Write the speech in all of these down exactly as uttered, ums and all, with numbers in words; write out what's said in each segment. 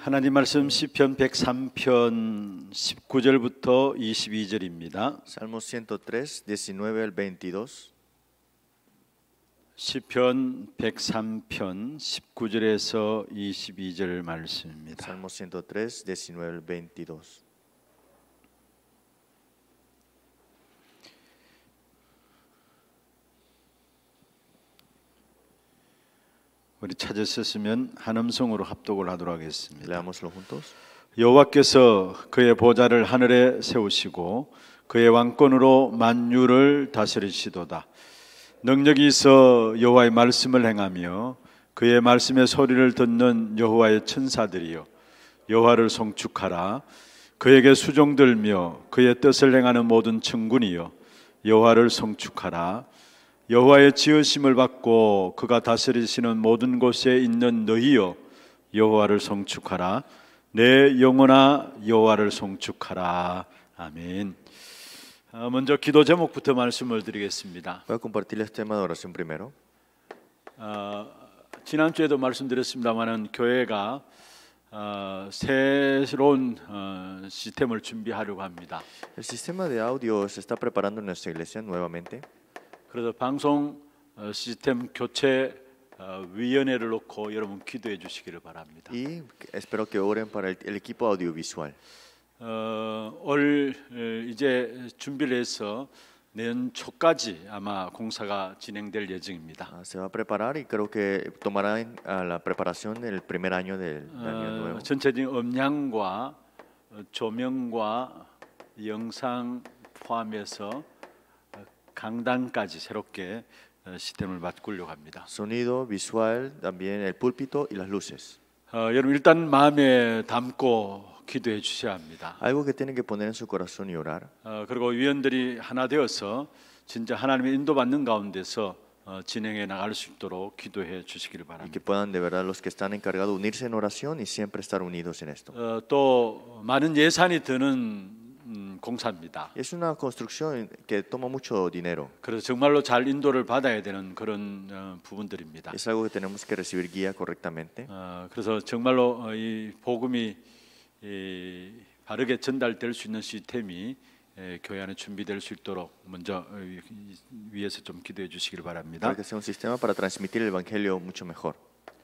하나님 말씀 시편 백삼 편 십구 절부터 이십이 절입니다. Salmo ciento tres, diecinueve al veintidós. 시편 백삼 편 십구 절에서 이십이 절 말씀입니다. Salmo ciento tres, diecinueve al veintidós. 우리 찾으셨으면 한 음성으로 합독을 하도록 하겠습니다. Leámoslo juntos. 여호와께서 그의 보좌를 하늘에 세우시고 그의 왕권으로 만유를 다스리시도다. 능력이 있어 여호와의 말씀을 행하며 그의 말씀의 소리를 듣는 여호와의 천사들이여 여호와를 송축하라. 그에게 수종들며 그의 뜻을 행하는 모든 천군이여 여호와를 송축하라. 여호와의 지으심을 받고 그가 다스리시는 모든 곳에 있는 너희여 여호와를 송축하라. 내 영혼아 여호와를 송축하라. 아멘. 먼저 기도 제목부터 말씀을 드리겠습니다. Voy a compartirles tema de oración primero. 어, 지난주에도 말씀드렸습니다마는 교회가 어, 새로운 어, 시스템을 준비하려고 합니다. El sistema de audio se está preparando en nuestra iglesia nuevamente. 그래서 방송 어, 시스템 교체 어, 위원회를 놓고 여러분 기도해 주시기를 바랍니다. Y espero que oren para el, el equipo audiovisual. 어, 올 에, 이제 준비를 해서 내년 초까지 아마 공사가 진행될 예정입니다. Ah, se va a preparar y creo que tomará en, a la preparación el primer año del año 어, nuevo. 전체적인 음향과 어, 조명과 영상 포함해서 어, 강단까지 새롭게 어, 시스템을 바꾸려고 합니다. Sonido, visual, también el púlpito y las luces. 어, 여러분 일단 마음에 담고 기도해 주셔야 합니다. Algo que tienen que poner en su corazón y orar. 어, 그리고 위원들이 하나 되어서 진짜 하나님의 인도받는 가운데서 어, 진행해 나갈 수 있도록 기도해 주시기를 Y 바랍니다. que puedan de verdad los que están encargados unirse en oración y siempre estar unidos en esto. 어, 또 많은 예산이 드는 음, 공사입니다. Es una construcción que toma mucho dinero. 그래서 정말로 잘 인도를 받아야 되는 그런 어, 부분들입니다. Es algo que tenemos que recibir guía correctamente. 어, 그래서 정말로 어, 이 복음이 이, 바르게 전달될 수 있는 시스템이 에, 교회 안에 준비될 수 있도록 먼저 어, 이, 위에서 좀 기도해 주시기를 바랍니다. Para que sea un sistema para transmitir el evangelio mucho mejor.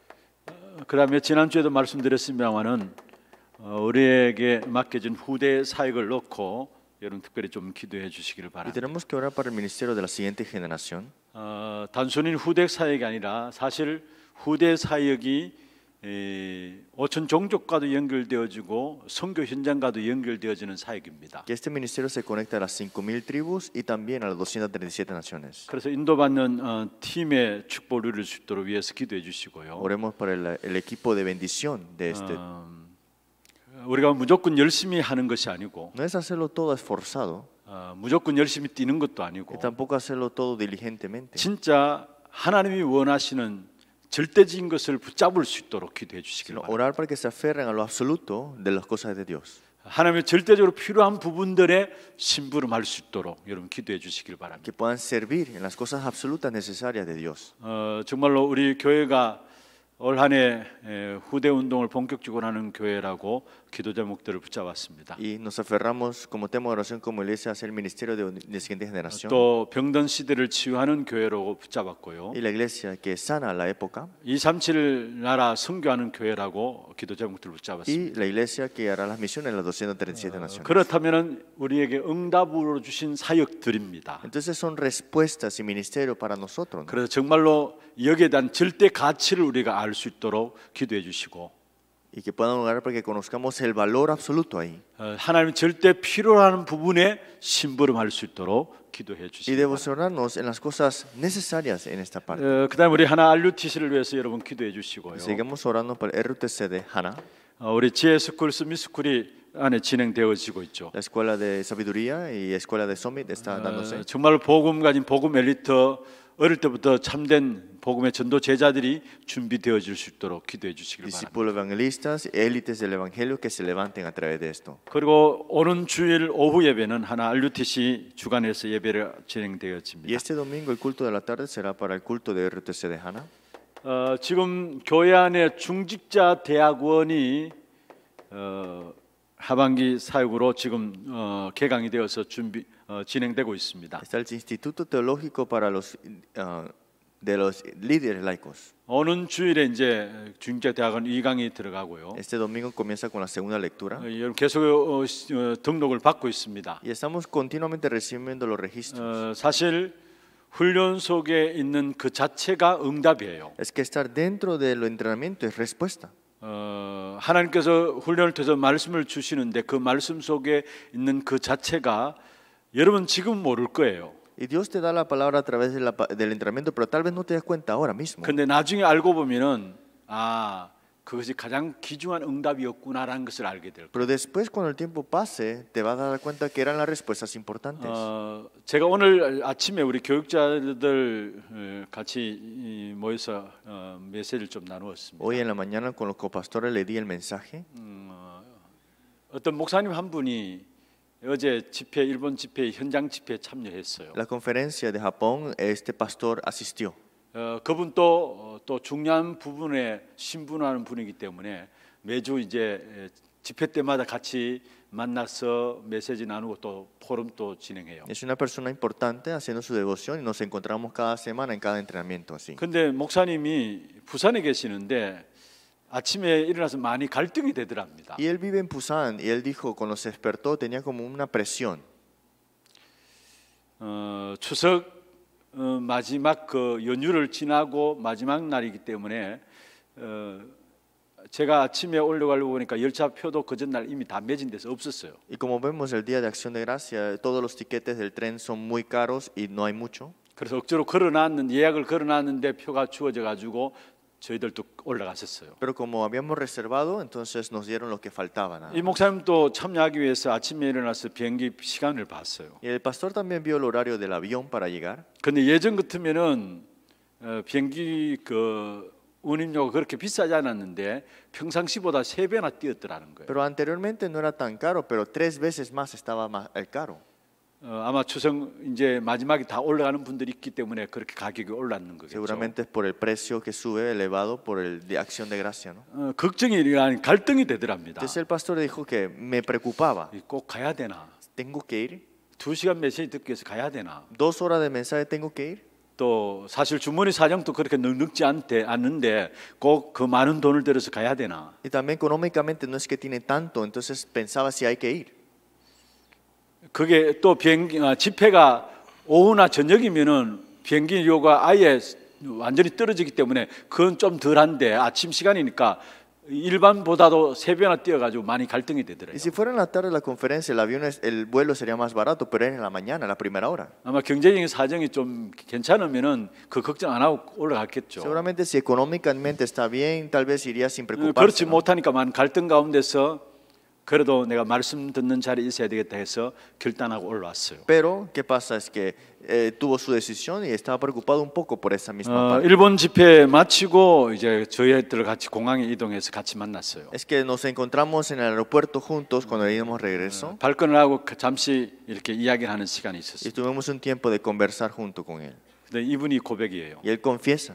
어, 그다음에 지난주에도 말씀드렸습니다마는 어, 우리에게 맡겨진 후대 사역을 놓고 여러분 특별히 좀 기도해 주시기를 Y 바랍니다. tenemos que orar para el ministerio de la siguiente generación. 어, 단순히 후대 사역이 아니라 사실 후대 사역이 에, 오천 종족과도 연결되어지고 선교 현장과도 연결되어지는 사역입니다. Que este ministerio se conecta a las cinco mil tribus y también a las doscientas treinta y siete naciones. 그래서 인도받는 어, 팀의 축복을 누릴 수 있도록 위해서 기도해 주시고요. Oremos para el, el equipo de bendición de este. 어, 우리가 무조건 열심히 하는 것이 아니고 No es hacerlo todo esforzado 어, 무조건 열심히 뛰는 것도 아니고 y tampoco hacerlo todo diligentemente. 진짜 하나님이 원하시는 절대적인 것을 붙잡을 수 있도록 기도해 주시길 Sino 바랍니다. orar para que se aferren a lo absoluto de las cosas de Dios. 하나님의 절대적으로 필요한 부분들에 심부름할 수 있도록 여러분 기도해 주시길 바랍니다. Que puedan servir en las cosas absolutas necesarias de Dios. 어, 정말로 우리 교회가 올 한해 후대 운동을 본격적으로 하는 교회라고 기도 제목들을 붙잡았습니다. Y nos aferramos como tema de oración como iglesia a ser el ministerio de, de siguiente generación. 또 병든 시대를 치유하는 교회라고 붙잡았고요. Y la iglesia que sana la época. 이백삼십칠 나라 선교하는 교회라고 기도 제목들을 Y 붙잡았습니다. la iglesia que hará las misiones en las doscientas treinta y siete naciones. 그렇다면은 우리에게 응답으로 주신 사역들입니다. Entonces son respuestas y ministerio para nosotros, ¿no? 그래서 정말로 여기에 대한 절대 가치를 우리가 알 수 있도록 기도해 주시고 Y que puedan orar para que conozcamos el valor absoluto ahí. 어, 하나님 절대 필요한 부분에 심부름할 수 있도록 기도해 Y 주시기 바랍니다. devocionarnos en las cosas necesarias en esta parte. 어, 그다음 우리 하나 알유티씨를 위해서 여러분 기도해 주시고요. Seguimos orando por el R U T C de Hana, 어, 우리 지혜 스쿨 스미 스쿨이 안에 진행되어지고 있죠. la escuela de sabiduría y escuela de Summit está 어, dándose. 정말 복음 가진 복음 엘리트 어릴 때부터 참된 복음의 전도 제자들이 준비되어질 수 있도록 기도해 주시길 바랍니다. Discípulos evangelistas, élites del evangelio que se levanten a través de esto. 그리고 오는 주일 오후 예배는 하나 알유티씨 주관에서 예배를 Y 진행되어집니다. este domingo el culto de la tarde será para el culto de R U T C de Hana. 어, 지금 교회 안에 중직자 대학원이 어, 하반기 사역으로 지금 어, 개강이 되어서 준비 어, 진행되고 있습니다. Está el Instituto Teológico para los ah, de los líderes laicos. 오는 주일에 이제 중계대학원 이 강이 들어가고요. Este domingo comienza con la segunda lectura 어, 여러분 계속 어, 시- 어, 등록을 받고 있습니다. y estamos continuamente recibiendo los registros. 어, 사실 훈련 속에 있는 그 자체가 응답이에요. Es que estar dentro del entrenamiento es respuesta. 어, 하나님께서 훈련을 통해서 말씀을 주시는데 그 말씀 속에 있는 그 자체가 여러분 지금 모를 거예요. Y Dios te da la palabra a través de la pa- del entrenamiento, pero tal vez no te das cuenta ahora mismo. 근데 나중에 알고 보면은 아 그것이 가장 귀중한 응답이었구나라는 것을 알게 될 거예요. Pero después, cuando el tiempo pase, te vas a dar cuenta que eran las respuestas importantes. 어, 제가 오늘 아침에 우리 교육자들 어, 같이 이, 모여서 어, 메시지를 좀 나누었습니다. Hoy en la mañana con los copastores le di el mensaje. 음, 어, 어떤 목사님 한 분이 어제 집회 일본 집회 현장 집회에 참여했어요. La conferencia de Japón, este pastor asistió. 어, 그분 또, 어, 또 중요한 부분에 신분하는 분이기 때문에 매주 이제 에, 집회 때마다 같이 만나서 메시지 나누고 또 포럼 또 진행해요. Es una persona importante haciendo su devoción y nos encontramos cada semana en cada entrenamiento así. 근데 목사님이 부산에 계시는데 아침에 일어나서 많이 갈등이 되더랍니다. Y él vive en Busan y él dijo cuando se despertó tenía como una presión. 어, 추석 어, 마지막 그 연휴를 지나고 마지막 날이기 때문에 어, 제가 아침에 올라가려고 보니까 열차표도 그 전날 이미 다 매진돼서 없었어요. Y como vemos el día de Acción de Gracia, todos los tiquetes del tren son muy caros y no hay mucho. 그래서 억지로 걸어놨는 예약을 걸어놨는데 표가 주어져 가지고 저희들도 올라갔었어요. Pero como habíamos reservado, entonces nos dieron lo que faltaba. nada 이 más. 목사님도 참여하기 위해서 아침에 일어나서 비행기 시간을 봤어요. Y el pastor también vio el horario del avión para llegar. 근데 예전 같으면은 어, 비행기 그 운임료가 그렇게 비싸지 않았는데 평상시보다 세 배나 뛰었더라는 거예요. Pero anteriormente no era tan caro, pero tres veces más estaba más el caro. 어, 아마 추석 이제 마지막에 다 올라가는 분들이 있기 때문에 그렇게 가격이 올랐는 거겠죠. Seguramente es por el precio que sube elevado por el de Acción de Gracia, ¿no? 어, 걱정이 아닌 갈등이 되더랍니다. Entonces el pastor dijo que me preocupaba. 이 꼭 가야 되나? ¿Tengo que ir? 두 시간 메시지 듣기 위해서 가야 되나? ¿Dos horas de mensaje tengo que ir? 또 사실 주머니 사정도 그렇게 넉넉지 않대, 않는데 꼭 그 많은 돈을 들여서 가야 되나? Y también económicamente no es que tiene tanto, entonces pensaba si hay que ir. 그게 또 비행기 아, 집회가 오후나 저녁이면은 비행기료가 아예 완전히 떨어지기 때문에 그건 좀 덜한데 아침 시간이니까 일반보다도 세 배나 뛰어가지고 많이 갈등이 되더래요. Y si fuera en la tarde la conferencia, el avión es, el vuelo sería más barato, pero es en la mañana, la primera hora. 아마 경제적인 사정이 좀 괜찮으면은 그 걱정 안 하고 올라갔겠죠. Seguramente si económicamente está bien, tal vez iría sin 어, preocuparse. 그렇지 ¿no? 못하니까만 갈등 가운데서 그래도 내가 말씀 듣는 자리에 있어야 되겠다 해서 결단하고 올라왔어요. Pero, ¿qué pasa? Es que eh, tuvo su decisión y estaba preocupado un poco por esa misma 어, parte. 일본 집회 마치고 이제 저희들 같이 공항에 이동해서 같이 만났어요. Es que nos encontramos en el aeropuerto juntos cuando íbamos regreso 발권을 하고 그 잠시 이렇게 이야기를 하는 시간이 y 있었어요. tuvimos un tiempo de conversar junto con él. 근데 이분이 고백이에요. Y él confiesa,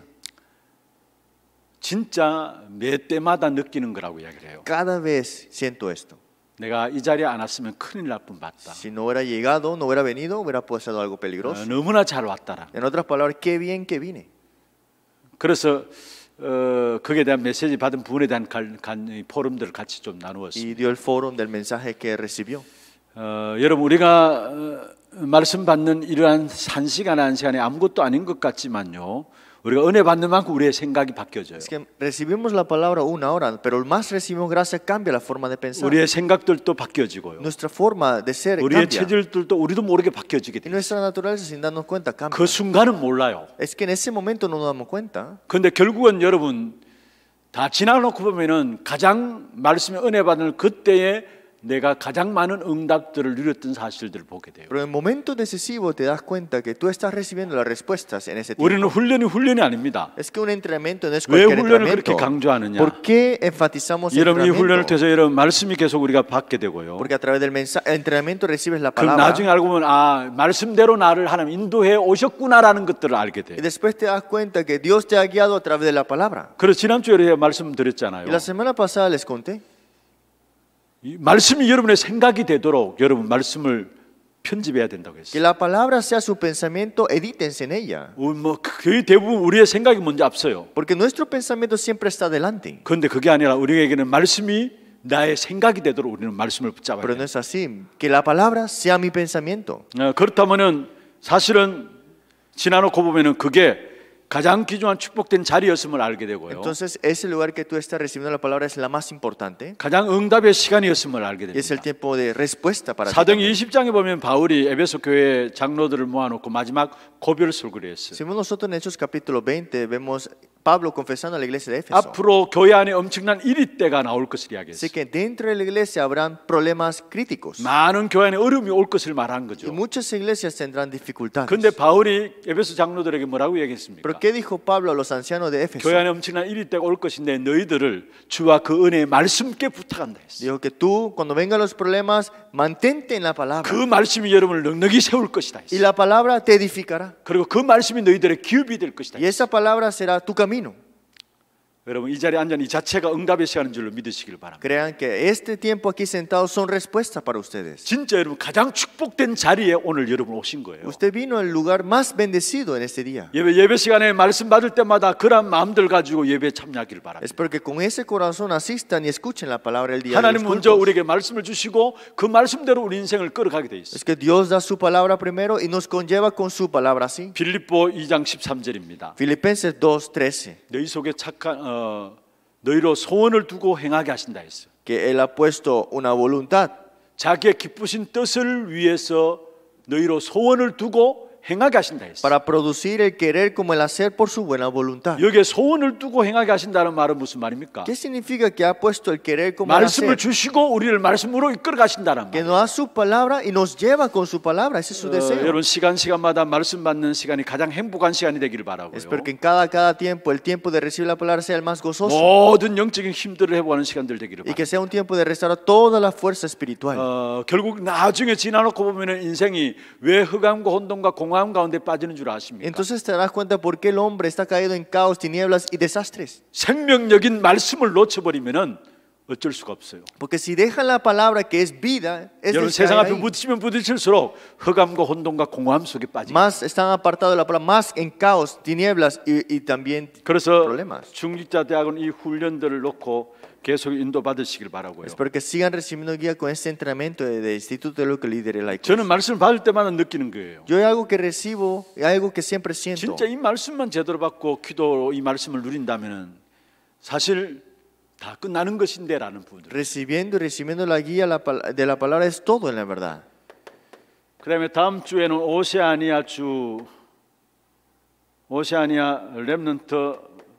진짜 매 때마다 느끼는 거라고 이야기를 해요. cada vez siento esto. 내가 이 자리에 안 왔으면 큰일 날 뻔 봤다. Si no hubiera llegado, no hubiera venido, hubiera pasado algo 어, peligroso. 너무나 잘 왔다라. En otras palabras, qué bien que vine. 그래서 어, 거기에 대한 메시지 받은 부분에 대한 갈, 간, 이 포럼들을 같이 좀 Y 나누었습니다. dio el foro del mensaje que recibió. 어, 여러분 우리가 어, 말씀 받는 이러한 한 시간 한 시간에 아무것도 아닌 것 같지만요. 우리가 은혜 받는 만큼 우리의 생각이 바뀌어져요. Es que recibimos la palabra una hora, pero más recibimos gracia cambia la forma de pensar. 우리의 생각들도 바뀌어지고요. Nuestra forma de ser 우리의 cambia. 체질들도 우리도 모르게 바뀌어지게 Y 돼요. nuestra naturaleza sin darnos cuenta cambia. 그 순간은 몰라요. Es que en ese momento no nos damos cuenta. 그런데 결국은 여러분 다 지나놓고 보면은 가장 말씀에 은혜 받는 그때에 내가 가장 많은 응답들을 누렸던 사실들을 보게 돼요. Pero en el momento decisivo te das cuenta que tú estás recibiendo las respuestas en ese 우리는 tiempo. 훈련이 훈련이 아닙니다. Es que un entrenamiento no es 왜 cualquier 훈련을 그렇게 entrenamiento. 강조하느냐? ¿Por qué enfatizamos el 여러분 이 훈련을 entrenamiento? 통해서 여러분 말씀이 계속 우리가 받게 되고요. Porque a través del mensa- entrenamiento recibes la 그럼 palabra. 나중에 알고 보면 아 말씀대로 나를 하나님 인도해 오셨구나라는 것들을 알게 돼요. Y después te das cuenta que Dios te ha guiado a través de la palabra. 그래서 지난주에 말씀 Y 드렸잖아요. la semana pasada les conté. 이 말씀이 여러분의 생각이 되도록 여러분 말씀을 편집해야 된다고 Que 했어요. la palabra sea su pensamiento, edítense en ella. 우리 뭐 거의 대부분 우리의 생각이 먼저 앞서요. Porque nuestro pensamiento siempre está delante. 그런데 그게 아니라 우리에게는 말씀이 나의 생각이 되도록 우리는 말씀을 붙잡아야 Pero 돼요. no es así. Que la palabra sea mi pensamiento. 어, 그렇다면은 사실은 지나놓고 보면은 그게 가장 귀중한 축복된 자리였음을 알게 되고요. Entonces, ese lugar que tú estás recibiendo la palabra es la más importante 가장 응답의 시간이었음을 알게 y es el 됩니다. tiempo de respuesta para ti. 사도행 también. 이십 장에 보면 바울이 에베소 교회 장로들을 모아놓고 마지막 고별 설교를 했어요. Si vemos nosotros en Hechos capítulo veinte, vemos Pablo confesando a la iglesia de Éfeso. 앞으로 교회 안에 엄청난 일위 때가 나올 것을 Así 이야기했어요. que dentro de la iglesia habrán problemas críticos 많은 교회 안에 어려움이 올 것을 말한 y 거죠. muchas iglesias tendrán dificultades. 그런데 바울이 에베소 장로들에게 뭐라고 얘기했습니까? Pero ¿qué dijo Pablo a los ancianos de Éfeso? 교회 안에 엄청난 일위 때가 올 것인데 너희들을 주와 그 은혜의 말씀께 부탁한다 했어요. Dijo que tú, cuando vengan los problemas, mantente en la palabra 그 말씀이 여러분을 넉넉히 세울 것이다 y 했어요. la palabra te edificará. 그리고 그 말씀이 너희들의 기업이 될 것이다. Y esa palabra será tu camino. 여러분 이 자리에 앉은 이 자체가 응답의 시간인 줄로 믿으시길 바랍니다. Crean que este tiempo aquí sentados son respuestas para ustedes. 진짜 여러분 가장 축복된 자리에 오늘 여러분 오신 거예요. Usted vino al lugar más bendecido en este día. 예배 예배 시간에 말씀 받을 때마다 그런 마음들 가지고 예배에 참여하기를 바랍니다. Espero que con ese corazón asistan y escuchen la palabra el día de 하나님 los 먼저 cultos. 우리에게 말씀을 주시고 그 말씀대로 우리 인생을 끌어가게 돼 있어요. Es que Dios da su palabra primero y nos conlleva con su palabra así. 빌립보 이 장 십삼 절입니다. Filipenses dos trece. 너희 속에 착한 어, 너희로 소원을 두고 행하게 하신다 했어요. Que Él ha puesto una voluntad 자기의 기쁘신 뜻을 위해서 너희로 소원을 두고 행하게 하신다 했어요. para producir el querer como el hacer por su buena voluntad. 여기에 소원을 두고 행하게 하신다는 말은 무슨 말입니까? ¿Qué significa que ha puesto el querer como el 말씀을 hacer? 주시고 우리를 말씀으로 이끌어 가신다는 Que 말. nos da su palabra y nos lleva con su palabra. Ese es su 어, deseo. 여러분 시간 시간마다 말씀 받는 시간이 가장 행복한 시간이 되기를 바라고요. Espero que en cada, cada tiempo el tiempo de recibir la palabra sea el más gozoso 모든 영적인 힘들을 회복하는 시간들 되기를 y que 바랍니다. sea un tiempo de restaurar toda la fuerza espiritual. 어, 결국 나중에 지나놓고 보면은 인생이 왜 흑암과 혼돈과 공허함 가운데 빠지는 줄 아십니까? Entonces te das cuenta por qué el hombre está caído en caos, tinieblas y desastres. 생명력인 말씀을 놓쳐버리면은 어쩔 수가 없어요. Porque si dejan la palabra que es vida, es 여러분 descaer 세상 앞에 ahí. 부딪히면 부딪힐수록 흑암과 혼돈과 공허함 속에 빠지게. Más están apartados de la palabra, más en caos, tinieblas y, y también 그래서 problemas. 중직자 대학은 이 훈련들을 놓고 계속 인도받으시길 바라고요. Espero que sigan recibiendo guía con este entrenamiento de, de Instituto de lo que lidere laico. 저는 말씀을 받을 때마다 느끼는 거예요. Yo hay algo que recibo, hay algo que siempre siento. 진짜 이 말씀만 제대로 받고 기도로 이 말씀을 누린다면은 사실 다 끝나는 것인데라는 부분들. Recibiendo y recibiendo la guía la pal- de la palabra es todo en la verdad. 그다음에 다음 주에는 오세아니아 주 오세아니아 렘넌트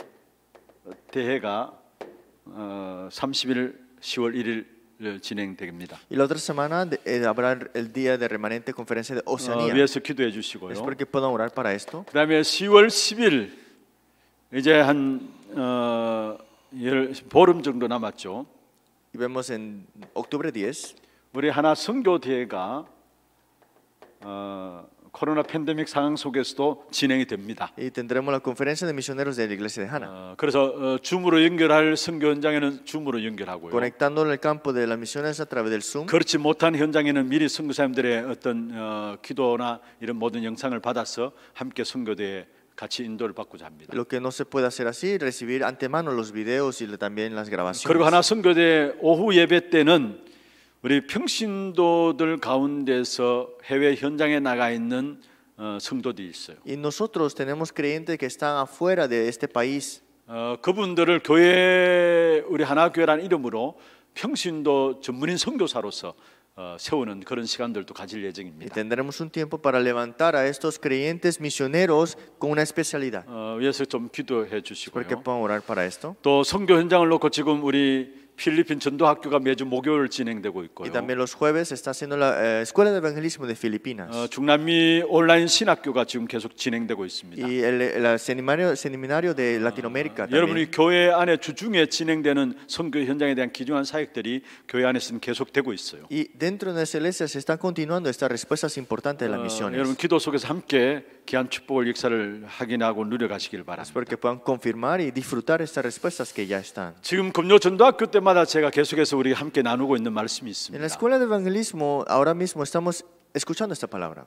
대회가 어, 삼십 일 시월 일 일 진행됩니다. Y la otra semana de- eh, habrá el día de remanente conferencia de 어, Oceanía. 위해서 기도해 주시고요. Espero que puedan orar para esto. 그다음에 시월 십 일 이제 한 어, 열, 보름 정도 남았죠. Y vemos en octubre diez, 우리 하나 선교 대회가 어, 코로나 팬데믹 상황 속에서도 진행이 됩니다. y tendremos la conferencia de misioneros de la iglesia de Hana. 어, 그래서 어, 줌으로 연결할 선교 현장에는 줌으로 연결하고요. Conectando en el campo de las misiones a través del Zoom. 그렇지 못한 현장에는 미리 선교사님들의 어떤 어, 기도나 이런 모든 영상을 받아서 함께 선교대에 같이 인도를 받고자 합니다. Lo que no se puede hacer así, recibir antemano los videos y también las grabaciones. 그리고 하나 선교대 오후 예배 때는 우리 평신도들 가운데서 해외 현장에 나가 있는 어, 성도들이 있어요. Y nosotros tenemos creyentes que están afuera de este país. 어, 그분들을 교회 우리 하나교회라는 이름으로 평신도 전문인 선교사로서 어, 세우는 그런 시간들도 가질 Y 예정입니다. tendremos un tiempo para levantar a estos creyentes misioneros con una especialidad. 어, 위해서 좀 기도해 Espero que 주시고요. puedan orar para esto. 또 선교 현장을 놓고 지금 우리 필리핀 전도학교가 매주 목요일 진행되고 Y 있고요. también los jueves se está haciendo la eh, Escuela de Evangelismo de Filipinas. 어, 중남미 온라인 신학교가 지금 계속 진행되고 있습니다. Y el, el seminario, seminario de Latinoamérica también. 여러분이 교회 안에 주중에 진행되는 선교 현장에 대한 귀중한 사역들이 교회 안에서는 계속되고 있어요. Y dentro de nuestra iglesia se están continuando estas respuestas importantes de las 어, misiones. 여러분 기도 속에서 함께 귀한 축복을 역사를 확인하고 누려가시길 바랍니다. Espero que puedan confirmar y disfrutar estas respuestas que ya están. 지금 금요 전도학교 때마다 교회마다 제가 계속해서 우리 함께 나누고 있는 말씀이 En la 있습니다. escuela de evangelismo, ahora mismo estamos escuchando esta palabra.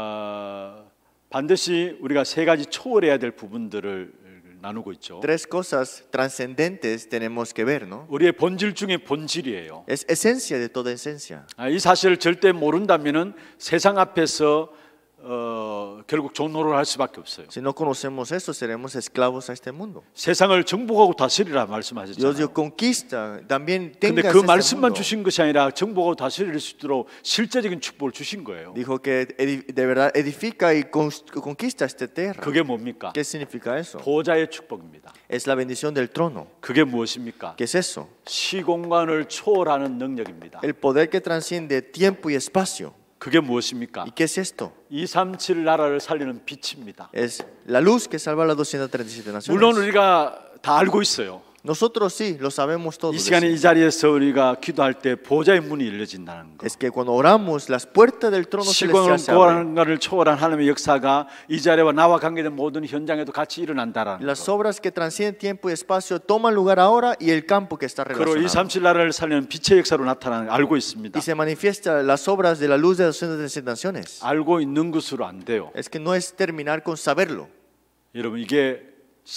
어, 반드시 우리가 세 가지 초월해야 될 부분들을 나누고 있죠. Tres cosas trascendentes tenemos que ver, ¿no? 우리의 본질 중에 본질이에요. Es esencia de toda esencia. 아, 이 사실을 절대 모른다면은 세상 앞에서 어, 결국 종노를 할 수밖에 없어요. Si no conocemos eso, seremos esclavos a este mundo. 세상을 정복하고 다스리라 Dios 말씀하셨잖아요. dio conquista, también 근데 tengas 그 este 말씀만 mundo. 주신 것이 아니라 정복하고 다스릴 수 있도록 실제적인 축복을 주신 거예요. Dijo que edi- de verdad edifica y cons- conquista esta tierra. 그게 뭡니까? ¿Qué significa eso? 보좌의 축복입니다. Es la bendición del trono. 그게 무엇입니까? ¿Qué es eso? 시공간을 초월하는 능력입니다. El poder que transciende tiempo y espacio. 그게 무엇입니까? ¿Y qué es esto? 이백삼십칠 나라를 살리는 빛입니다. Es la luz que salva a las doscientas treinta y siete 물론 naciones. 우리가 다 알고 있어요. Nosotros sí, lo sabemos todos. 이 de 시간에 eso. 이 자리에서 우리가 기도할 때 보좌의 문이 열려진다는 거. Es que cuando oramos, las puertas del trono 시공을 celestial se abren. 초월하는 초월한 하나님의 역사가 이 자리와 나와 관계된 모든 현장에도 같이 일어난다라는 Las 거. obras que transcienden tiempo y espacio toman lugar ahora y el campo que está 그로 relacionado. 이백삼십칠 나라를 살리는 빛의 역사로 나타나는 걸 알고 있습니다. Y se manifiesta las obras de la luz de las doscientas treinta naciones. 알고 있는 것으로 안 돼요. Es que no es terminar con saberlo. 여러분 이게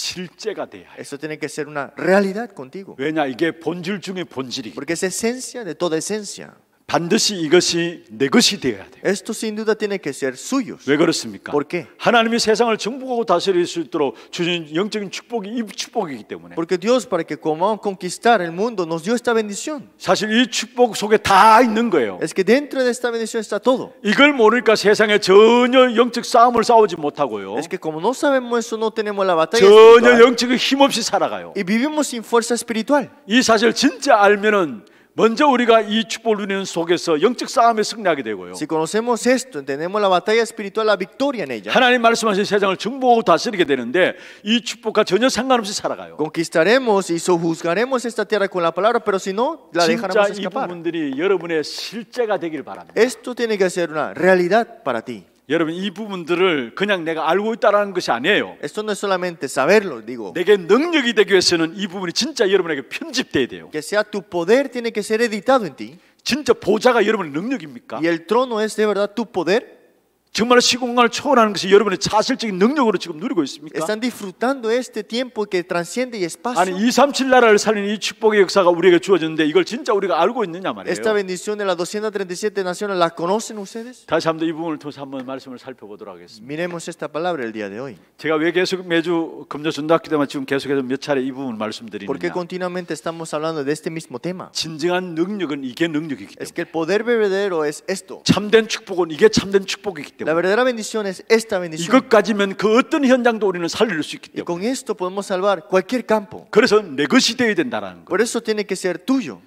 실제가 돼야 해요. Esto tiene que ser una realidad contigo. 왜냐 이게 본질 중의 본질이기. Porque es esencia de toda esencia. 반드시 이것이 내 것이 되어야 돼요. Esto sin duda tiene que ser suyos. 왜 그렇습니까? ¿Por qué? 하나님이 세상을 정복하고 다스릴 수 있도록 주신 영적인 축복이 이 축복이기 때문에. Porque Dios, para que podamos conquistar el mundo, nos dio esta bendición. 사실 이 축복 속에 다 있는 거예요. Es que dentro de esta bendición está todo. 이걸 모르니까 세상에 전혀 영적 싸움을 싸우지 못하고요. Es que como no sabemos eso, no tenemos la batalla 전혀 espiritual. 영적인 힘없이 살아가요. Y vivimos sin fuerza espiritual. 이 사실 진짜 알면은 먼저 우리가 이 축복을 누리는 속에서 영적 싸움에 승리하게 되고요. Si conocemos esto, entendemos la batalla espiritual, la victoria en ella. 하나님 말씀하신 세상을 정복하고 다스리게 되는데 이 축복과 전혀 상관없이 살아가요. Conquistaremos y sojuzgaremos esta tierra con la palabra, pero si no, la 진짜 dejaremos 이 escapar. 부분들이 여러분의 실제가 되길 바랍니다. Esto tiene que ser una realidad para ti. 여러분 이 부분들을 그냥 내가 알고 있다라는 것이 아니에요. Esto no es solamente saberlo, digo. 내게 능력이 되기 위해서는 이 부분이 진짜 여러분에게 편집돼야 돼요. Que sea tu poder, tiene que ser editado en ti. 진짜 보좌가 여러분의 능력입니까? Y el trono es de verdad tu poder. 정말 시공간을 초월하는 것이 여러분의 자실적인 능력으로 지금 누리고 있습니까? Están disfrutando este tiempo que transciende y espacio. 아니 이백삼십칠 나라를 살리는 이 축복의 역사가 우리에게 주어졌는데 이걸 진짜 우리가 알고 있느냐 말이에요. Esta bendición de las doscientas treinta y siete naciones, ¿la conocen ustedes? 다시 한번 이 부분을 통해서 한번 말씀을 살펴보도록 하겠습니다. Miremos esta palabra el día de hoy. 제가 왜 계속 매주 금요 전도학교 때만 지금 계속해서 몇 차례 이 부분을 말씀드리느냐? Porque continuamente estamos hablando de este mismo tema. 진정한 능력은 이게 능력이기 Es 때문에. que el poder verdadero es esto. 참된 축복은 이게 참된 축복이기 La 때문에. verdadera bendición es esta bendición. 이것 가지면 그 어떤 현장도 우리는 살릴 수 있기 Y 때문에. con esto podemos salvar cualquier campo. 그래서 내 것이 되어야 된다는 거. Por eso tiene que ser tuyo.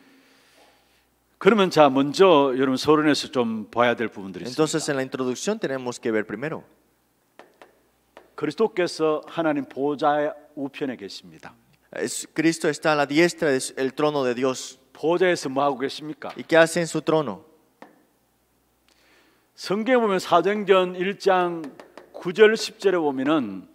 그러면 자 먼저 여러분 서론에서 좀 봐야 될 부분들이 Entonces 있습니다. en la introducción tenemos que ver primero. 그리스도께서 하나님 보좌의 우편에 계십니다. Es- Cristo está a la diestra del trono de Dios. 보좌에서 뭐 하고 계십니까? ¿Y qué hace en su trono? 성경에 보면 사도행전 일 장 구 절 십 절에 보면은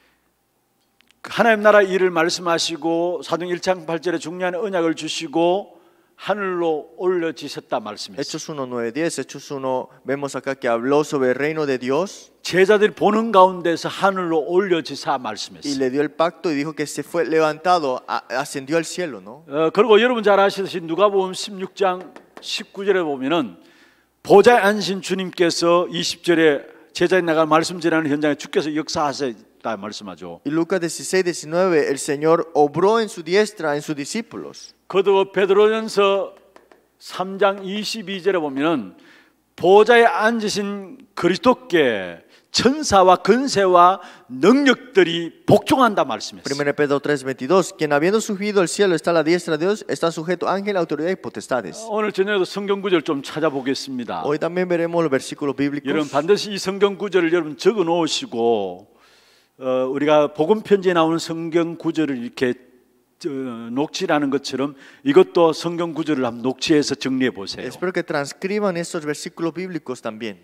하나님 나라 일을 말씀하시고 사도행전 일 장 팔 절에 중요한 언약을 주시고 하늘로 올려지셨다 말씀했어요. Hechos uno nueve diez, Hechos uno, vemos acá que habló sobre el reino de Dios 제자들이 보는 가운데서 하늘로 올려지사 y 말씀했어요. le dio el pacto y dijo que se fue levantado, a- ascendió al cielo, ¿no? 어, 그리고 여러분 잘 아시듯이 누가복음 십육 장 십구 절에 보면은 보좌에 앉으신 주님께서 이십 절에 제자에 나가 말씀 전하는 현장에 주께서 역사하셨다 말씀하죠. Y Lucas dieciséis diecinueve, el Señor obró en su diestra en sus discípulos. 그도 베드로전서 삼 장 이십이 절에 보면은 보좌에 앉으신 그리스도께 천사와 근세와 능력들이 복종한다 말씀했어요. primera Pedro tres veintidós, quien habiendo subido al cielo está a la diestra de Dios, está sujeto a ángel, autoridad y potestades. 오늘 저녁에도 성경 구절 좀 찾아보겠습니다. Hoy también veremos los versículos 여러분 bíblicos. 반드시 이 성경 구절을 여러분 적어 놓으시고 어, 우리가 복음 편지에 나오는 성경 구절을 이렇게 저, 녹취하는 것처럼 이것도 성경 구절을 한번 녹취해서 정리해 보세요. Espero que transcriban estos versículos bíblicos también.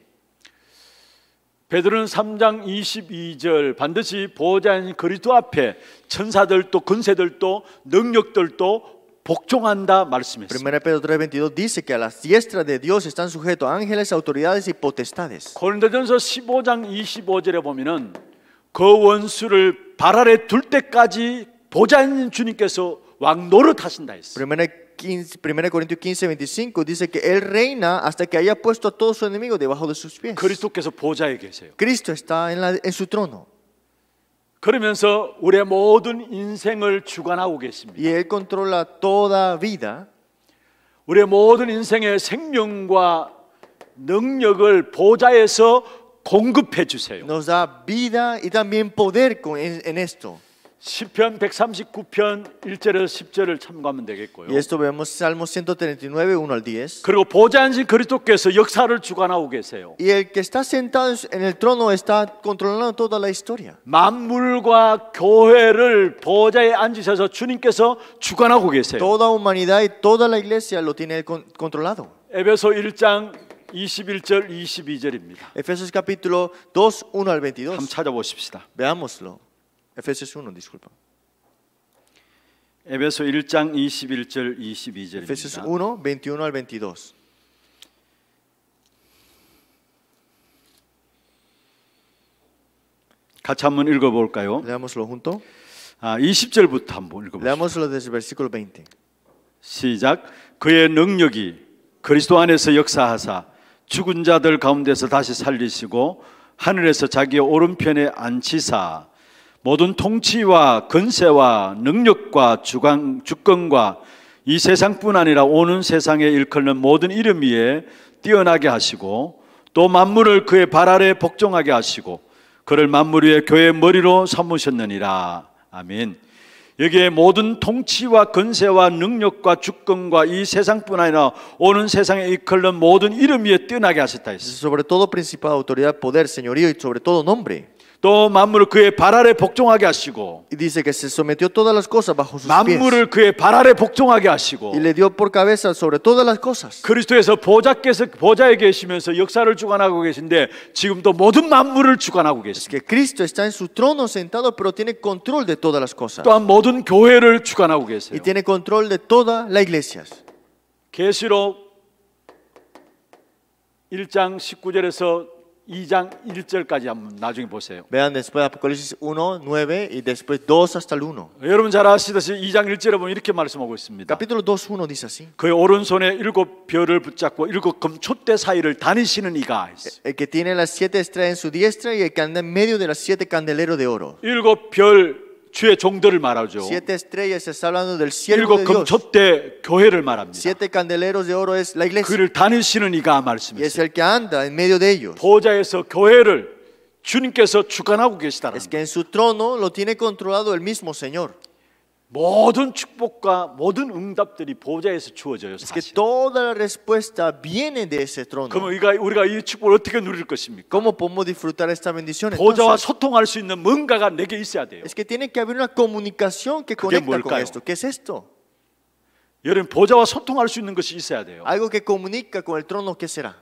베드로는 삼 장 이십이 절 반드시 보좌인 그리스도 앞에 천사들도 근세들도 능력들도 복종한다 말씀했습니다. Primera de Pedro tres veintidós dice que a las diestras de Dios están sujetos ángeles, autoridades y potestades. 고린도전서 십오 장 이십오 절에 보면은 그 원수를 발 아래 둘 때까지 보좌 있는 주님께서 왕 노릇하신다 했어요. Primera, quince, Primera Corintios quince veinticinco dice que Él reina hasta que haya puesto a todos sus enemigos debajo de sus pies. 그리스도께서 보좌에 계세요. Cristo está en, la, en su trono. 그러면서 우리의 모든 인생을 주관하고 계십니다. Y Él controla toda vida. 우리의 모든 인생의 생명과 능력을 보좌에서 공급해 주세요. Nos da vida y también poder con, en, en esto. 시편 백삼십구 편 일 절에서 십 절을 참고하면 되겠고요. Y esto vemos Salmo ciento treinta y nueve, uno al diez. 그리고 보좌 앉으신 그리스도께서 역사를 주관하고 계세요. Y el que está sentado en el trono está controlando toda la historia. 만물과 교회를 보좌에 앉으셔서 주님께서 주관하고 계세요. Toda humanidad y toda la iglesia lo tiene con- controlado. 에베소 일 장 이십일 절 이십이 절입니다. Efesios capítulo dos, uno al 한번 veintidós. 찾아보십시다. Veámoslo. Efesios uno, disculpa. 에베소 일 장 이십일 절 이십이 Efesios 절입니다. uno, veintiuno al veintidós. 같이 한번 읽어볼까요? Leámoslo junto. 아, 이십 절부터 한번 읽어보시죠. Leámoslo desde el versículo veinte. 시작. 그의 능력이 그리스도 안에서 역사하사 죽은 자들 가운데서 다시 살리시고 하늘에서 자기의 오른편에 앉히사 모든 통치와 권세와 능력과 주관, 주권과 이 세상뿐 아니라 오는 세상에 일컫는 모든 이름 위에 뛰어나게 하시고 또 만물을 그의 발 아래 복종하게 하시고 그를 만물 위에 교회의 머리로 삼으셨느니라. 아멘. 여기에 모든 통치와 권세와 능력과 주권과 이 세상뿐 아니라 오는 세상에 일컬는 모든 이름 위에 뛰어나게 하셨다 했어요. Sobre todo principado, autoridad, poder, señorío y sobre todo nombre. 또 만물을 그의 발 아래 복종하게 하시고 Y dice que se sometió todas las cosas bajo sus pies. 만물을 그의 발 아래 복종하게 하시고 Y le dio por cabeza sobre todas las cosas. 그리스도에서 보좌께서 보좌에 계시면서 역사를 주관하고 계신데 지금도 모든 만물을 주관하고 Es 계십니다. que Cristo está en su trono sentado, pero tiene control de todas las cosas. 또한 모든 교회를 주관하고 계세요. Y tiene control de todas las iglesias. 계시록 일 장 십구 절에서 이 장 일 절까지 한번 나중에 보세요. Vean después Apocalipsis uno, nueve y después dos hasta el uno. 여러분 잘 아시듯이 이 장 일 절에 보면 이렇게 말씀하고 있습니다. Capítulo dos, uno dice así. 그의 오른손에 일곱 별을 붙잡고 일곱 금촛대 사이를 다니시는 이가 했어요. El que tiene las siete estrellas en su diestra y el que anda en medio de las siete candeleros de oro. 일곱 별 주의 종들을 말하죠. Siete estrellas se está hablando del siervo 일곱 de Dios. 금촛대 교회를 말합니다. Siete candeleros de oro es la iglesia. 그를 다니시는 이가 Y es 말씀했어요. el que anda en medio de ellos. 보좌에서 교회를 주님께서 주관하고 계시다는 Es que en su trono lo tiene controlado el mismo Señor. 모든 축복과 모든 응답들이 보좌에서 주어져요. Es que 사실. toda la respuesta viene de ese trono. 그럼 우리가 우리가 이 축복을 어떻게 누릴 것입니까? ¿Cómo podemos disfrutar esta bendición? 보좌와 Entonces, 소통할 수 있는 뭔가가 내게 있어야 돼요. es que tiene que haber una comunicación que ¿Qué conecta con 뭘까요? esto. ¿Qué es esto? 여러분 보좌와 소통할 수 있는 것이 있어야 돼요. Algo que comunica con el trono, ¿qué será?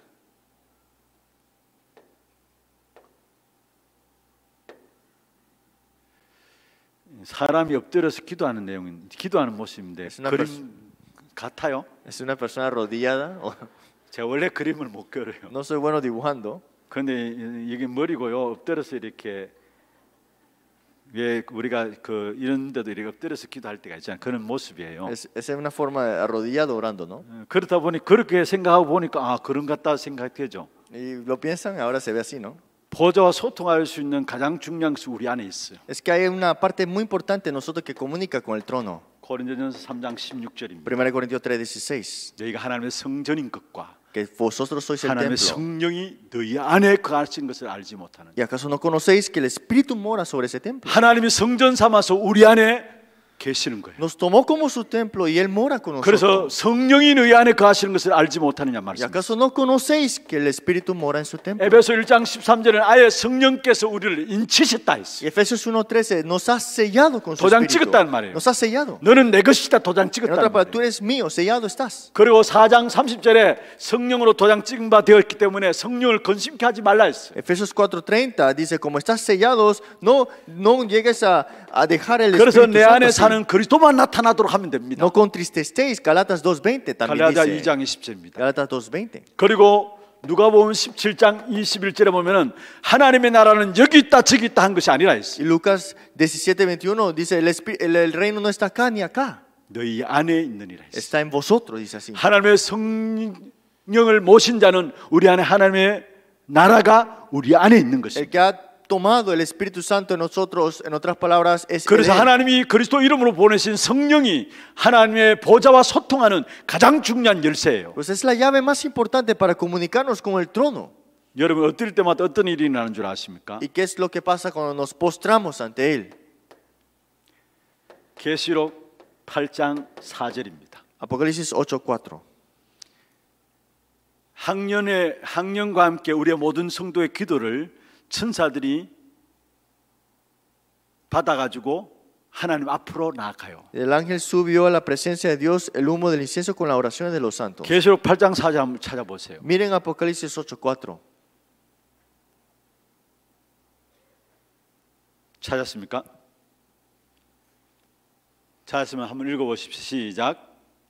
사람이 엎드려서 기도하는 내용인 기도하는 모습인데 Es una 그림 같아요. ¿Es una persona arrodillada? O- 제가 원래 그림을 못 그려요. No soy bueno dibujando. 근데 이게 머리고요. 엎드려서 이렇게 왜 우리가 그 이런 데도 이렇게 엎드려서 기도할 때가 있잖아요. 그런 모습이에요. Es, es una forma de arrodillado orando, ¿no? 어, 그렇다 보니 그렇게 생각하고 보니까 아 그런 것 같다 생각되죠. Y lo piensan, ahora se ve así, ¿no? 보좌와 소통할 수 있는 가장 중요한 것이 우리 안에 있어요. Es que hay una parte muy importante en nosotros que comunica con el trono. 고린도전서 삼 장 십육 절입니다. Primera de Corintios tres dieciséis. 너희가 하나님의 성전인 것과 Que vosotros sois el 하나님의 templo. 성령이 너희 안에 거하신 것을 알지 못하는. ¿Y acaso no conocéis que el Espíritu mora sobre ese templo? 하나님이 성전 삼아서 우리 안에 계시는 거예요. Nos tomó como su templo y Él mora con 그래서 nosotros. 성령이 너희 안에 거하시는 것을 알지 못하느냐 ¿Y 말씀. acaso no conocéis que el Espíritu mora en su templo? 에베소 일 장 십삼 절에는 아예 성령께서 우리를 인치셨다 했어요. Y Efesios uno trece nos ha sellado con su 도장 Espíritu. 찍었단 말이에요. Nos ha sellado. 너는 내 것이다 도장 En 찍었다. otra palabra, tú eres mío, sellado estás. 그리고 사 장 삼십 절에 성령으로 도장 찍은 바 되었기 때문에 성령을 건심케 하지 말라 했어요. Efesios cuatro treinta dice, como estás sellados, no, no llegues a, a dejar el 그래서 Espíritu 내 안에 Santo 감사는 그리스도만 나타나도록 하면 됩니다. No contristestéis, Galatas dos veinte también 갈라디아 dice. 이 장 이십 절입니다. Galatas dos veinte. 그리고 누가복음 십칠 장 이십일 절에 보면은 하나님의 나라는 여기 있다 저기 있다 한 것이 아니라 했어요. Y Lucas diecisiete veintiuno dice, el, espi- el, el reino no está acá ni acá, 너희 안에 있느니라 했어요. está en vosotros, dice así. 하나님의 성령을 모신 자는 우리 안에 하나님의 나라가 우리 안에 있는 El 것입니다. que ha tomado el Espíritu Santo en nosotros, en otras palabras, es el 그래서 Él. 하나님이 그리스도 이름으로 보내신 성령이 하나님의 보좌와 소통하는 가장 중요한 열쇠예요. Pues es la llave más importante para comunicarnos con el trono. 여러분 엎드릴 때마다 어떤 일이 일어나는 줄 아십니까? ¿Y qué es lo que pasa cuando nos postramos ante Él? 계시록 팔 장 사 절입니다. Apocalipsis ocho cuatro. 학년의 학년과 함께 우리의 모든 성도의 기도를 천사들이 받아가지고 하나님 앞으로 나아가요. El ángel subió a la presencia de Dios el humo del incienso con las oraciones de los santos. 계시록 팔 장 사 절 한번 찾아보세요. Miren Apocalipsis ocho cuatro. 찾았습니까? 찾았으면 한번 읽어보십시오. 시작.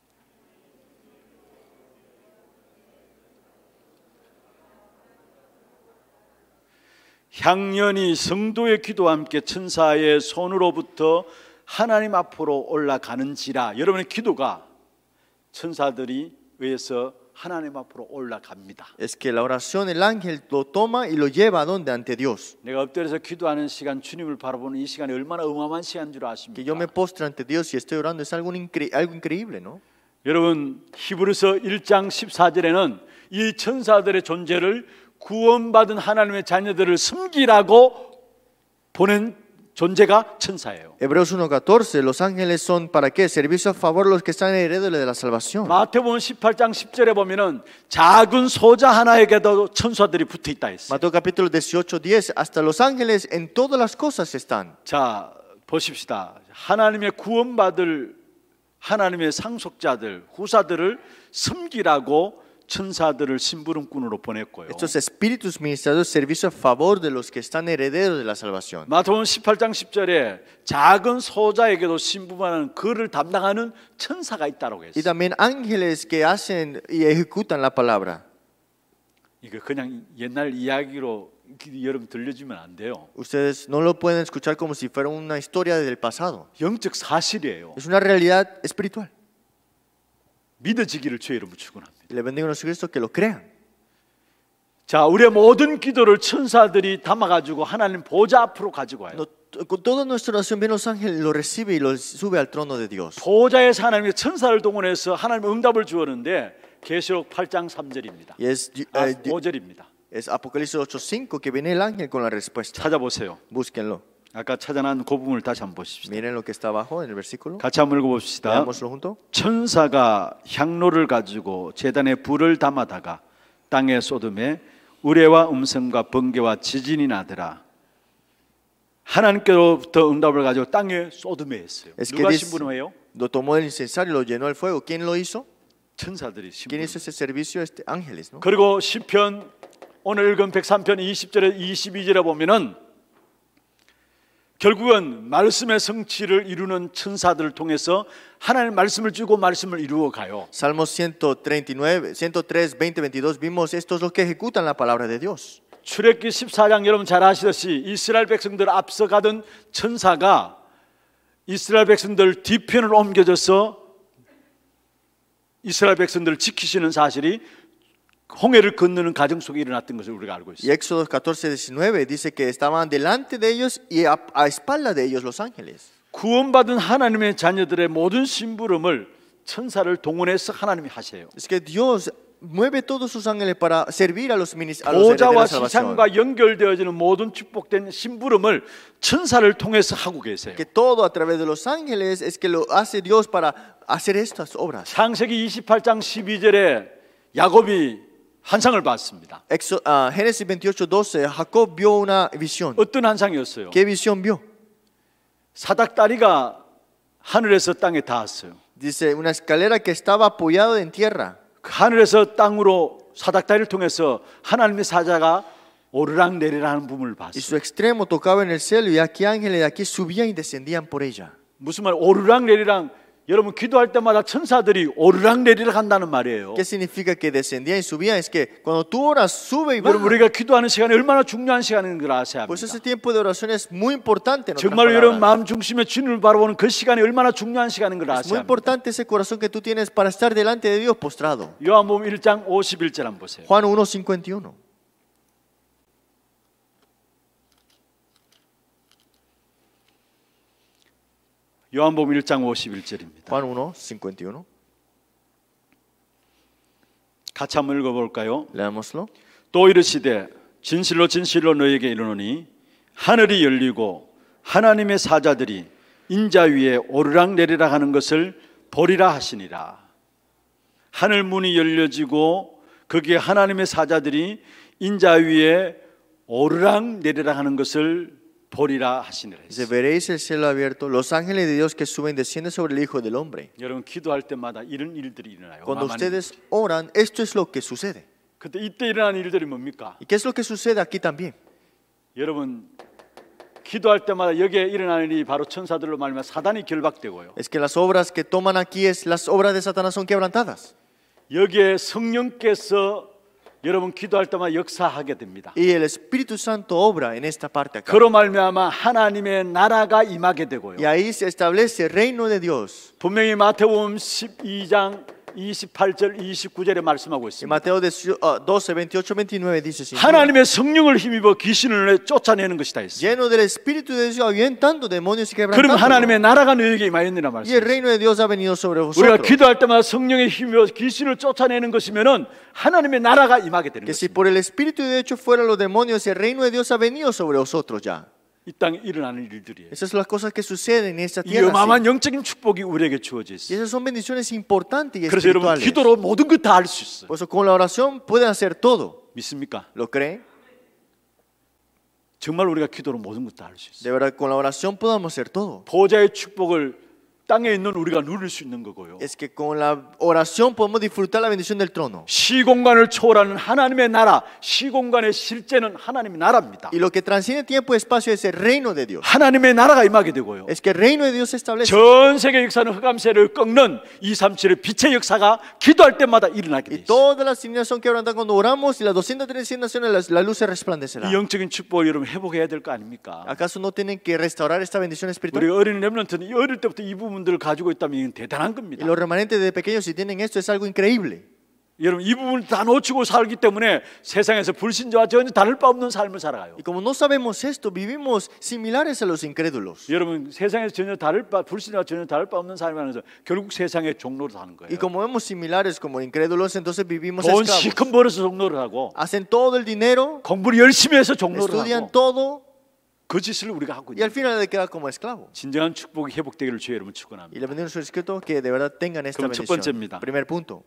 향년이 성도의 기도와 함께 천사의 손으로부터 하나님 앞으로 올라가는지라. 여러분의 기도가 천사들이 의해서 하나님 앞으로 올라갑니다. Es que la oración el ángel lo toma y lo lleva a donde ante Dios. 내가 엎드려서 기도하는 시간, 주님을 바라보는 이 시간이 얼마나 어마어마한 시간인 줄 Que yo me 아십니까? postre ante Dios y estoy orando es algo, incre- algo increíble, ¿no? 여러분 히브리서 일 장 십사 절에는 이 천사들의 존재를 구원받은 하나님의 자녀들을 섬기라고 보낸 존재가 천사예요. Hebreos uno catorce, los ángeles son para qué? Servicio a favor de los que están herederos de la salvación. 마태복음 십팔 장 십 절에 보면은 작은 소자 하나에게도 천사들이 붙어 있다 했어요. Mateo capítulo dieciocho diez, hasta los ángeles en todas las cosas están. 자, 보십시다. 하나님의 구원받을 하나님의 상속자들, 후사들을 섬기라고 천사들을 심부름꾼으로 보냈고요. Estos espíritus ministradores, servicio a favor de los que están herederos de la salvación. 마태복음 십팔 장 십 절에 작은 소자에게도 심부름하는 그를 담당하는 천사가 있다고 Y 했어요. también ángeles que hacen y ejecutan la palabra. 이거 그냥 옛날 이야기로 여러분 들려주면 안 돼요. Ustedes no lo pueden escuchar como si fuera una historia del pasado. 영적 사실이에요. Es una realidad espiritual. 믿어지기를 주의 이름으로 축원합니다. Y le bendigo a Jesucristo que lo crean. 자, 우리의 모든 기도를 천사들이 담아가지고 하나님 보좌 앞으로 가지고 와요. No, con toda nuestra oración viene los ángeles, lo recibe y lo sube al trono de Dios. 보좌에서 하나님의 천사를 동원해서 하나님 응답을 주었는데 계시록 팔 장 삼 절입니다. Y es, 아, eh, 오 절입니다. es Apocalipsis ocho cinco que viene el ángel con la respuesta. 찾아보세요. Búsquenlo. 아까 찾아난 그 부분을 다시 한번 보십시오. Miren lo que está abajo en el versículo. 같이 한번 읽어봅시다. Leámoslo junto. 천사가 향로를 가지고 제단에 불을 담아다가 땅에 쏟음에 우레와 음성과 번개와 지진이 나더라. 하나님께로부터 응답을 가지고 땅에 쏟음에 했어요. Es que 누가 dice, 심부름해요? lo tomó del incensario y lo llenó del fuego. ¿Quién lo hizo? 천사들이 ¿Quién 심부름. hizo ese servicio? Este, ángeles, ¿no? 그리고 시편 오늘 읽은 백삼 편 이십 절에 이십이 절에 보면은 결국은 말씀의 성취를 이루는 천사들을 통해서 하나님 말씀을 주고 말씀을 이루어 가요. Salmos ciento treinta y nueve, ciento tres, veinte, veintidós, vimos estos los que ejecutan la palabra de Dios. 출애굽기 십사 장 여러분 잘 아시듯이 이스라엘 백성들 앞서가던 천사가 이스라엘 백성들 뒤편을 옮겨져서 이스라엘 백성들을 지키시는 사실이 홍해를 건너는 과정 속에 일어났던 것을 우리가 알고 Y 있습니다. Éxodo catorce, diecinueve dice que estaban delante de ellos y a, a espalda de ellos los ángeles. 구원받은 하나님의 자녀들의 모든 심부름을 천사를 동원해서 하나님이 하세요. Es que Dios mueve todos sus ángeles para servir a los, minis- a los herederos de 보좌와 la salvación. 시상과 연결되어지는 모든 축복된 심부름을 천사를 통해서 하고 계세요. Que todo a través de los ángeles es que lo hace Dios para hacer estas obras. 창세기 이십팔 장 십이 절에 야곱이 환상을 봤습니다. Exo, ah, Génesis veintiocho doce, Jacob vio una visión. 어떤 환상이었어요? ¿Qué visión vio? 사닥다리가 하늘에서 땅에 닿았어요. Dice, una escalera que estaba apoyada en tierra. 그 하늘에서 땅으로 사닥다리를 통해서 하나님의 사자가 오르락 내리락 하는 부분을 Y 봤어요. su extremo tocaba en el cielo y aquí ángeles de aquí subían y descendían por ella. 무슨 말 오르락내리락 여러분 기도할 때마다 천사들이 오르락내리락 한다는 말이에요. ¿Qué significa que descendía y subía? Es que cuando tú oras, sube y baja. 여러분 우리가 기도하는 시간이 얼마나 중요한 시간인 걸 아셔야 Pues ese 합니다. tiempo de oración es muy importante. En otras 정말 여러분 palabras. 마음 중심에 주님을 바라보는 그 시간이 얼마나 중요한 시간인 걸 Es muy 아셔야 합니다. importante ese corazón que tú tienes para estar delante de Dios postrado. 요한복음 일 장 오십일 절 한번 보세요. Juan uno cincuenta y uno. 요한복음 일 장 오십일 절입니다. Juan uno cincuenta y uno. 같이 한번 읽어볼까요? Leámoslo. 또 이르시되 진실로 진실로 너희에게 이르노니 하늘이 열리고 하나님의 사자들이 인자 위에 오르락내리락 하는 것을 보리라 하시니라. 하늘 문이 열려지고 거기에 하나님의 사자들이 인자 위에 오르락내리락 하는 것을 보리라 하시니라. Dice, veréis el cielo abierto, los ángeles de Dios que suben descienden sobre el Hijo del Hombre. 여러분 기도할 때마다 이런 일들이 일어나요. Cuando 어마어마한 ustedes oran, esto es lo que sucede. 그때 이때 일어나는 일들이 뭡니까? ¿Y qué es lo que sucede aquí también? 여러분 기도할 때마다 여기에 일어나는 일이 바로 천사들로 말미암아 사단이 결박되고요. Es que las obras que toman aquí, es las obras de Satanás son quebrantadas. 여기에 성령께서 여러분 기도할 때마다 역사하게 됩니다. Y el Espíritu Santo obra en esta parte acá. 그로 말미암아 하나님의 나라가 임하게 되고요. Y ahí se establece el reino de Dios. 분명히 마태복음 십이 장 이십팔 절 이십구 절에 말씀하고 En 있습니다. Mateo doce, veintiocho, veintinueve dice así. 하나님의 성령을 힘입어 귀신을 쫓아내는 것이다 했어요. Lleno del Espíritu de Dios, ahuyentando demonios y 그럼 quebrantando. 하나님의 나라가 너에게 임하였느라 Y el 말씀이에요. reino de Dios ha venido sobre 우리가 vosotros. 기도할 때마다 성령의 힘입어 귀신을 쫓아내는 것이면은 하나님의 나라가 임하게 되는 Que si 것입니다. por el Espíritu de hecho fueran los demonios, el reino de Dios ha venido sobre vosotros ya. 이 땅에 일어나는 일들이에요. Esas son las cosas que suceden en esta 이 tierra. 어마어마한 ¿sí? 영적인 축복이 우리에게 주어져 Y 있어요. esas son bendiciones importantes y 그래서 여러분 espirituales. 기도로 모든 것 다 할 수 있어요. Por eso con la oración pueden hacer todo. 믿습니까? ¿Lo creen? 정말 우리가 기도로 모든 것 다 할 수 있어요. De verdad, con la oración podemos hacer todo. 보좌의 축복을 땅에 있는 우리가 누릴 수 있는 거고요. Es que con la oración podemos disfrutar la bendición del trono. 시공간을 초월하는 하나님의 나라, 시공간의 실제는 하나님의 나라입니다. Y lo que transciende tiempo y espacio es el reino de Dios. 하나님의 나라가 임하게 되고요. Es que el reino de Dios se establece. 전 세계 역사는 흑암세를 꺾는 이백삼십칠의 빛의 역사가 기도할 때마다 일어나게 돼 Y 있어요. todas las tinieblas son quebrantadas cuando oramos y las doscientas treinta y siete naciones la, la luz se resplandecerá. 이 영적인 축복을 여러분 회복해야 될 거 아닙니까? ¿Acaso no tienen que restaurar esta bendición 우리 espiritual? 어린 렘넌트는 이 어릴 때부터 이 부분들을 가지고 있다면 이건 대단한 겁니다. Y los remanentes de pequeños si tienen esto es algo increíble. 여러분 이 부분을 다 놓치고 살기 때문에 세상에서 불신자와 전혀 다를 바 없는 삶을 살아가요. Y como no sabemos esto, vivimos similares a los incrédulos. 여러분 세상에서 전혀 다를 바 불신자와 전혀 다를 바 없는 삶을 하면서 결국 세상의 종로로 사는 거예요. Y como vemos similares como incrédulos, entonces vivimos 돈 esclavos. 실컷 벌어서 종로를 하고 Hacen todo el dinero, 공부를 열심히 해서 종로를 estudian 하고 todo 그 짓을 우리가 하고 y 있는 al final le queda como esclavo. 진정한 축복이 회복되기를 주의 여러분 Y 축원합니다. le bendigo su escrito que de verdad tengan esta 그럼 첫 bendición. 번째입니다. Primer punto.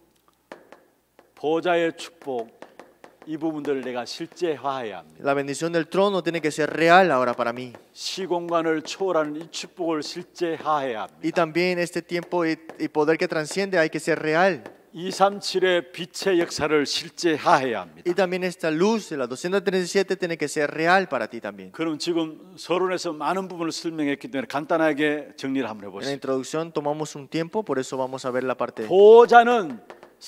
보좌의 축복 이 부분들을 내가 실제화해야 합니다. La bendición del trono tiene que ser real ahora para mí. 시공간을 초월하는 이 축복을 실제화해야 합니다. Y también este tiempo y, y poder que transciende hay que ser real. 이백삼십칠의 빛의 역사를 실제화해야 합니다. Y también esta luz de la doscientos treinta y siete tiene que ser real para ti también. 그럼 지금 서론에서 많은 부분을 설명했기 때문에 간단하게 정리를 한번 En la 해보시죠. introducción tomamos un tiempo, por eso vamos a ver la parte. 보좌는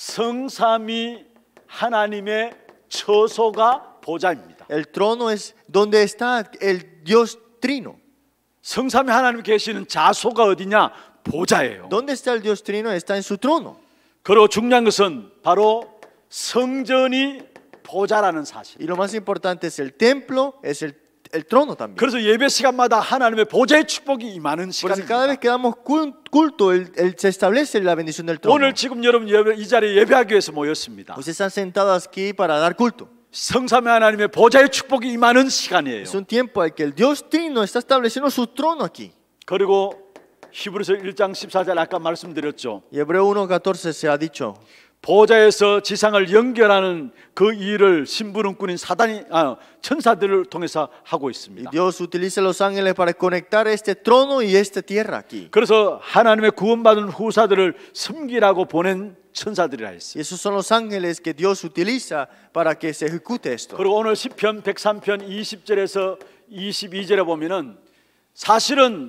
성삼위 하나님의 처소가 보좌입니다. El trono es donde está el Dios trino. 성삼위 하나님 계시는 자소가 어디냐? 보좌예요. ¿Dónde está el Dios trino? Está en su trono. 그리고 중요한 것은 바로 성전이 보좌라는 사실. Y lo más importante es el templo, es el, el trono también. 그래서 예배 시간마다 하나님의 보좌의 축복이 임하는 Por eso cada vez 시간입니다. que damos cul- culto, el- el- se establece la bendición del trono. 오늘 지금 여러분 예배, 이 자리에 예배하기 위해서 모였습니다. Ustedes están sentados aquí para dar culto. 성삼위 하나님의 보좌의 축복이 임하는 시간이에요. Es un tiempo en que el Dios trino está estableciendo su trono aquí. 그리고 히브리서 일 장 십사 절 아까 말씀드렸죠. Y Hebreo uno catorce se ha dicho. 보좌에서 지상을 연결하는 그 일을 심부름꾼인 사단이 아, 천사들을 통해서 하고 Y 있습니다. Dios utiliza a los ángeles para conectar este trono y esta tierra aquí. 그래서 하나님의 구원받은 후사들을 섬기라고 보낸 천사들이라 했어요. Y esos son los ángeles que Dios utiliza para que se ejecute esto. 그리고 오늘 시편 백삼 편 이십 절에서 이십이 절에 보면은 사실은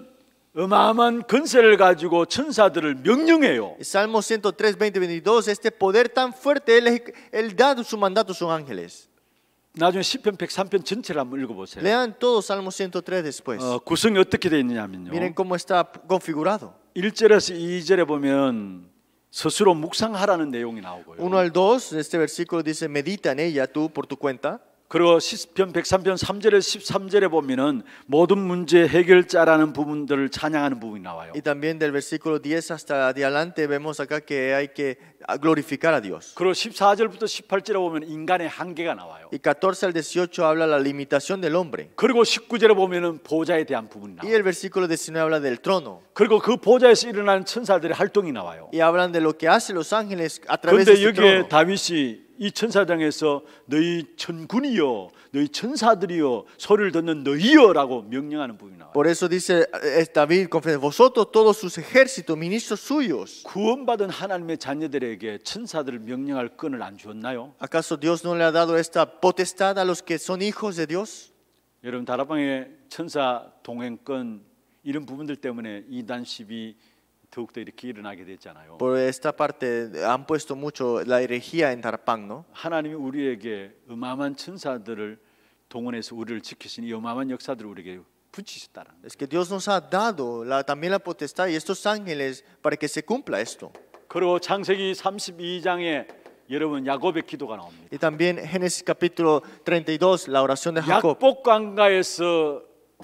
어마어마한 권세를 가지고 천사들을 명령해요. Salmo ciento tres, veinte, veintidós, este poder tan fuerte, Él, eje- él da su mandato a sus ángeles. 나중에 시편 백삼 편 전체를 한번 읽어보세요. Lean todo Salmo ciento tres después. 어, 구성이 어떻게 되어 있느냐면요. Miren cómo está configurado. 일 절에서 이 절에 보면 스스로 묵상하라는 내용이 나오고요. uno al dos, este versículo dice, medita en ella tú por tu cuenta. 그리고 시편 백삼 편 삼 절에서 십삼 절에 보면은 모든 문제 해결자라는 부분들을 찬양하는 부분이 나와요. Y también del versículo diez hasta adelante vemos acá que hay que glorificar a Dios. 그리고 십사 절부터 십팔 절에 보면 인간의 한계가 나와요. Y catorce al dieciocho habla la limitación del hombre. 그리고 십구 절에 보면은 보좌에 대한 부분이 Y 나와요. el versículo diecinueve habla del trono. 그리고 그 보좌에서 일어나는 천사들의 활동이 나와요. Y hablan de lo que hacen los ángeles a través 그런데 de este 여기에 trono. 다윗이 이 천사장에서 너희 천군이여 너희 천사들이여 소리를 듣는 너희여라고 명령하는 부분이 나와요. Por eso dice eh, David, confiesa, vosotros todos sus ejércitos, ministros suyos. 구원받은 하나님의 자녀들에게 천사들을 명령할 권을 안 주었나요? ¿Acaso Dios no le ha dado esta potestad a los que son hijos de Dios? 여러분 다락방의 천사 동행권 이런 부분들 때문에 이단 시비 더욱더 이렇게 일어나게 됐잖아요. Por esta parte han puesto mucho la herejía en Tarapán, ¿no? 하나님이 우리에게 어마어마한 천사들을 동원해서 우리를 지키신 이 어마어마한 역사들을 우리에게 붙이셨다는 거예요. Es que Dios nos ha dado la, también la potestad y estos ángeles para que se cumpla esto. 그리고 창세기 삼십이 장에 여러분 야곱의 기도가 나옵니다. Y también Génesis capítulo treinta y dos, la oración de Jacob. 약복강가에서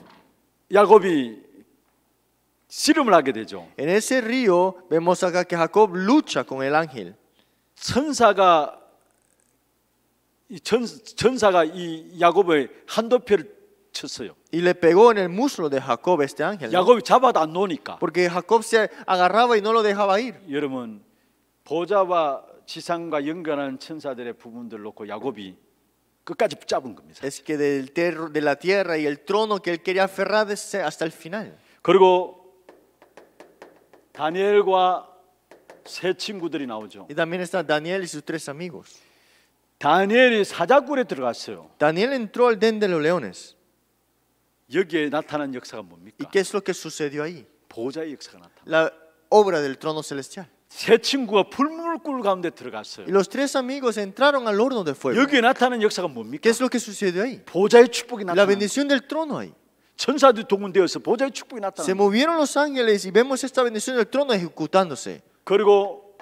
야곱이 씨름을 하게 되죠. En ese río vemos acá que Jacob lucha con el ángel. 천사가 이 천, 천사가 이 야곱의 한도표를 쳤어요. Y le pegó en el muslo de Jacob este ángel, ¿no? 야곱이 잡아도 안 놓으니까. Porque Jacob se agarraba y no lo dejaba ir. 여러분 보좌와 지상과 연결하는 천사들의 부분들 놓고 야곱이 끝까지 붙잡은 겁니다. Es que del ter- de la tierra y el trono que él quería aferrarse hasta el final. 그리고 다니엘과 세 친구들이 나오죠. Y también está Daniel y sus tres amigos. 다니엘이 사자굴에 들어갔어요. Daniel entró al den de los leones. 여기에 나타난 역사가 ¿Y 뭡니까? qué es lo que sucedió ahí? 보좌의 역사가 나타나. La obra del trono celestial. 세 친구가 불물굴 가운데 들어갔어요. Y los tres amigos entraron al horno de fuego. 여기에 나타난 역사가 ¿Qué 뭡니까? es lo que sucedió ahí? 보좌의 축복이 La 나타나. bendición del trono ahí. 천사들이 동원되어서 보좌의 축복이 나타나. Se movieron los ángeles y vemos esta bendición del trono ejecutándose. 그리고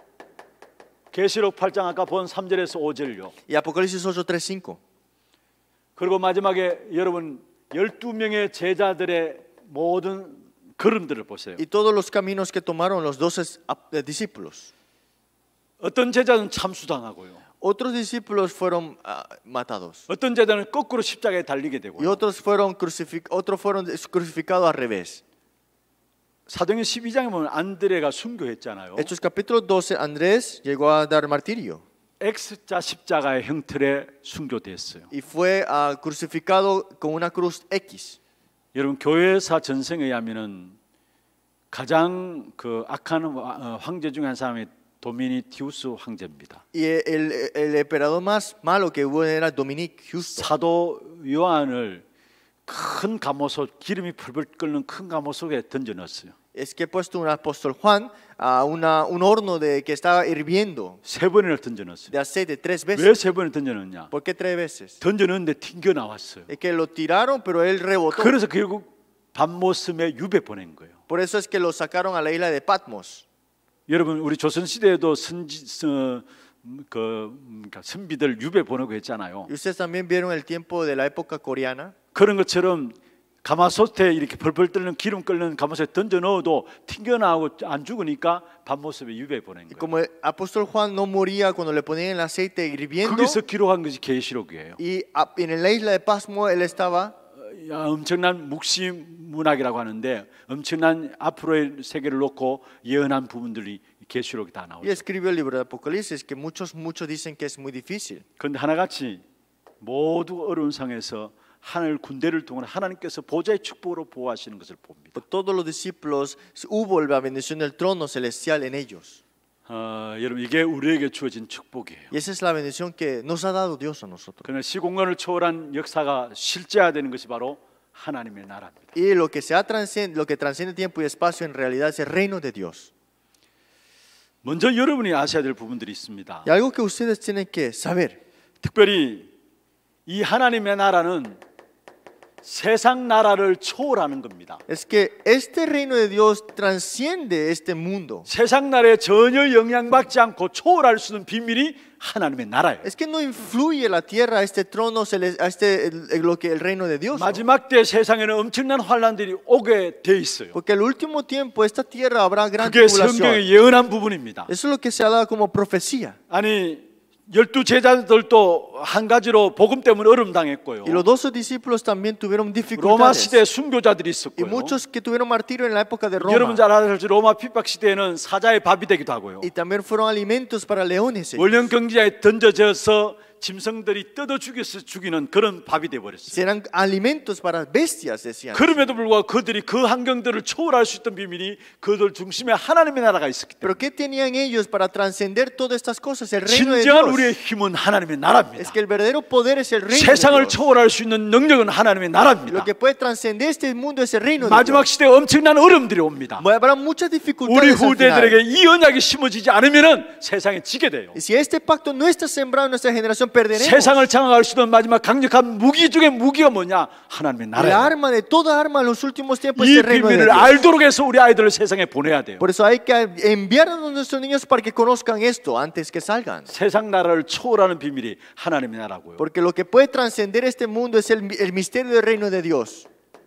계시록 팔 장 아까 본 삼 절에서 오 절요. Y Apocalipsis ocho, tres, cinco. 그리고 마지막에 여러분 열두 명의 제자들의 모든 걸음들을 보세요. Y todos los caminos que tomaron los doce discípulos. 어떤 제자는 참수당하고요. Otros discípulos fueron ah, matados. 어떤 제자는 거꾸로 십자가에 달리게 Y 되고요. otros fueron, crucific- otros fueron crucificados al revés. 사도행전 십이 장에 보면 안드레가 순교했잖아요. Hechos capítulo doce, Andrés llegó a dar martirio. X자 십자가의 형틀에 순교됐어요. Y fue ah, crucificado con una cruz X. 여러분 교회사 전생에 의하면은 가장 그 악한 어, 황제 중에 한 사람이 도미니티우스 황제입니다. Y el, el emperador más malo que hubo era Dominic Justo. 사도 요한을 큰 가모솥 기름이 펄펄 끓는 큰 가모솥에 던져 넣었어요. Es que he puesto un apóstol Juan a una, un horno de, que estaba hirviendo 세 번이나 던져 넣었어요. de aceite tres 왜 veces. 세 번을 던져 넣었냐? ¿Por qué tres veces? 던져 넣었는데 튕겨 나왔어요. Es que lo tiraron, pero él rebotó. 그래서 결국 밤모섬에 유배 보낸 거예요. Por eso es que lo sacaron a la isla de Patmos. 여러분 우리 조선 시대에도 선지 어, 그 그러니까 선비들 유배 보내고 했잖아요. Y ustedes también vieron el tiempo de la época coreana. 그런 것처럼 가마솥에 이렇게 벌벌 끓는 기름 끓는 가마솥에 던져 넣어도 튕겨 나오고 안 죽으니까 밤모습에 유배 보낸 Y 거예요. como el apóstol Juan no moría cuando le ponían el aceite hirviendo, 거기서 기록한 것이 계시록이에요. y a- en la isla de Patmos él estaba, 야, 엄청난 묵시 문학이라고 하는데 엄청난 앞으로의 세계를 놓고 예언한 부분들이 계시록이 다 y 나오죠. escribió el libro de Apocalipsis, que muchos, muchos dicen que es muy difícil. 그런데 하나같이 모두 어려운 상황에서 하늘 군대를 통해 하나님께서 보좌의 축복으로 보호하시는 것을 봅니다. Por todos los discípulos hubo la bendición del trono celestial en ellos. 어, 여러분 이게 우리에게 주어진 축복이에요. Y esa es la bendición que nos ha dado Dios a nosotros. 그러나 시공간을 초월한 역사가 실제화되는 것이 바로 하나님의 나라입니다. Y lo que, se ha transcend- lo que transciende tiempo y espacio en realidad es el reino de Dios. 먼저 여러분이 아셔야 될 부분들이 있습니다. Y algo que ustedes tienen que saber, 특별히 이 하나님의 나라는 세상 나라를 초월하는 겁니다. es que este reino de Dios transciende este mundo. 세상 나라에 전혀 영향받지 않고 초월할 수 있는 비밀이 하나님의 나라예요. Es que no influye la tierra a este trono, cele- a este, el- lo que el reino de Dios. ¿no? 마지막 때 세상에는 엄청난 환란들이 오게 돼 있어요. Porque al último tiempo esta tierra habrá gran 그게 tribulación. 성경의 예언한 부분입니다. Eso es lo que se ha dado como profecía. 아니 열두 제자들도 한 가지로 복음 때문에 어려움 당했고요. Y los doce discípulos también tuvieron 로마 dificultades. 시대에 순교자들이 Y 있었고요. muchos que tuvieron martirio en la época de 여러분 Roma. 잘 아시죠? 로마 핍박 시대에는 사자의 밥이 되기도 하고요. Y también fueron alimentos para leones. ellos. 원령 경기장에 던져져서 짐승들이 뜯어 죽여서 죽이는 그런 밥이 돼 버렸어요. Serán alimentos para bestias, decían. 그럼에도 불구하고 그들이 그 환경들을 초월할 수 있던 비밀이 그들 중심에 하나님의 나라가 있었기 때문에 Pero ¿qué tenían ellos para trascender todas estas cosas? El reino de 진정한 Dios. 우리의 힘은 하나님의 Es 나라입니다. que el verdadero poder es el reino de 세상을 Dios. 초월할 수 있는 능력은 하나님의 나라입니다. Lo que puede trascender este mundo es el reino de 마지막 Dios. 시대에 엄청난 어려움들이 옵니다. Habrá muchas 우리 dificultades al 후대들에게 final. 이 언약이 심어지지 않으면 세상에 지게 돼요. Y si este pacto no está sembrado en nuestra generación, perderemos. 세상을 장악할 수 있는 마지막 강력한 무기 중에 무기가 뭐냐? 하나님의 La 나라예요. arma de toda arma en los últimos tiempos es 이 el reino de 비밀을 Dios. 알도록 해서 우리 아이들을 세상에 보내야 돼요. Por eso hay que enviar a nuestros niños para que conozcan esto antes que salgan. 세상 나라를 초월하는 비밀이 하나님의 나라고요. Porque lo que puede trascender este mundo es el, el misterio del reino de Dios.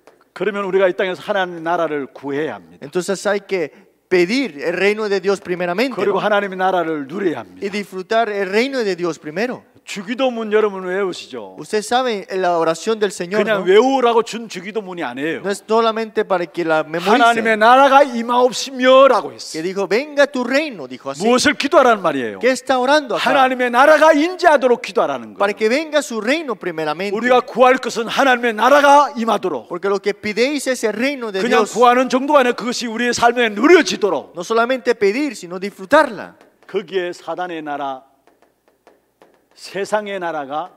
그러면 우리가 이 땅에서 하나님의 나라를 구해야 합니다. Entonces hay que pedir el reino de Dios primeramente, 그리고 ¿no? 하나님의 나라를 누려야 Y 합니다. disfrutar el reino de Dios primero. 주기도문 여러분 외우시죠? Ustedes saben la oración del Señor, 그냥 ¿no? 외우라고 준 주기도문이 아니에요. No es solamente para que la 하나님의 memorice. 나라가 임하옵시며라고 Que 했어요. dijo, venga tu reino, dijo así. 무엇을 기도하라는 말이에요? ¿Qué está orando acá? 하나님의 나라가 인지하도록 기도하라는 Para 거예요. que venga su reino primeramente. 우리가 구할 것은 하나님의 나라가 임하도록, Porque lo que pidéis es el reino de 그냥 Dios. 구하는 정도가 아니라 그것이 우리의 삶에 누려지도록, No solamente pedir, sino disfrutarla. 거기에 사단의 나라, 세상의 나라가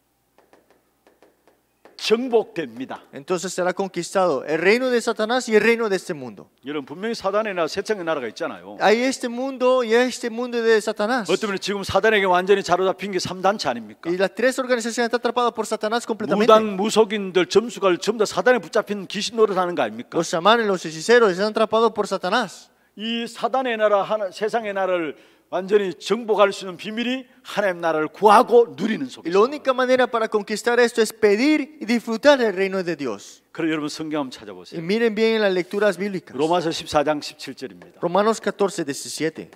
정복됩니다. Entonces será conquistado el reino de Satanás y el reino de este mundo. 여러분 분명히 사단의 나라, 세상의 나라가 있잖아요. Hay este mundo y este mundo de Satanás. 어쩌면 지금 사단에게 완전히 사로잡힌 게 삼 단체 아닙니까? Y las tres organizaciones están atrapadas por Satanás completamente. 무당, 무속인들, 점수가 전부 다 사단에 붙잡힌 귀신 노릇하는 거 아닙니까? Los chamanes, los hechiceros están atrapados por Satanás. 이 사단의 나라, 하나, 세상의 나라를 완전히 정복할 수 있는 비밀이 하나님 나라를 구하고 누리는 Y 속에서. la única manera para conquistar esto es pedir y disfrutar del reino de Dios. 그럼 여러분 성경 한번 Y 찾아보세요. miren bien en las lecturas bíblicas. 로마서 십사 장 십칠 절입니다. Romanos catorce, diecisiete.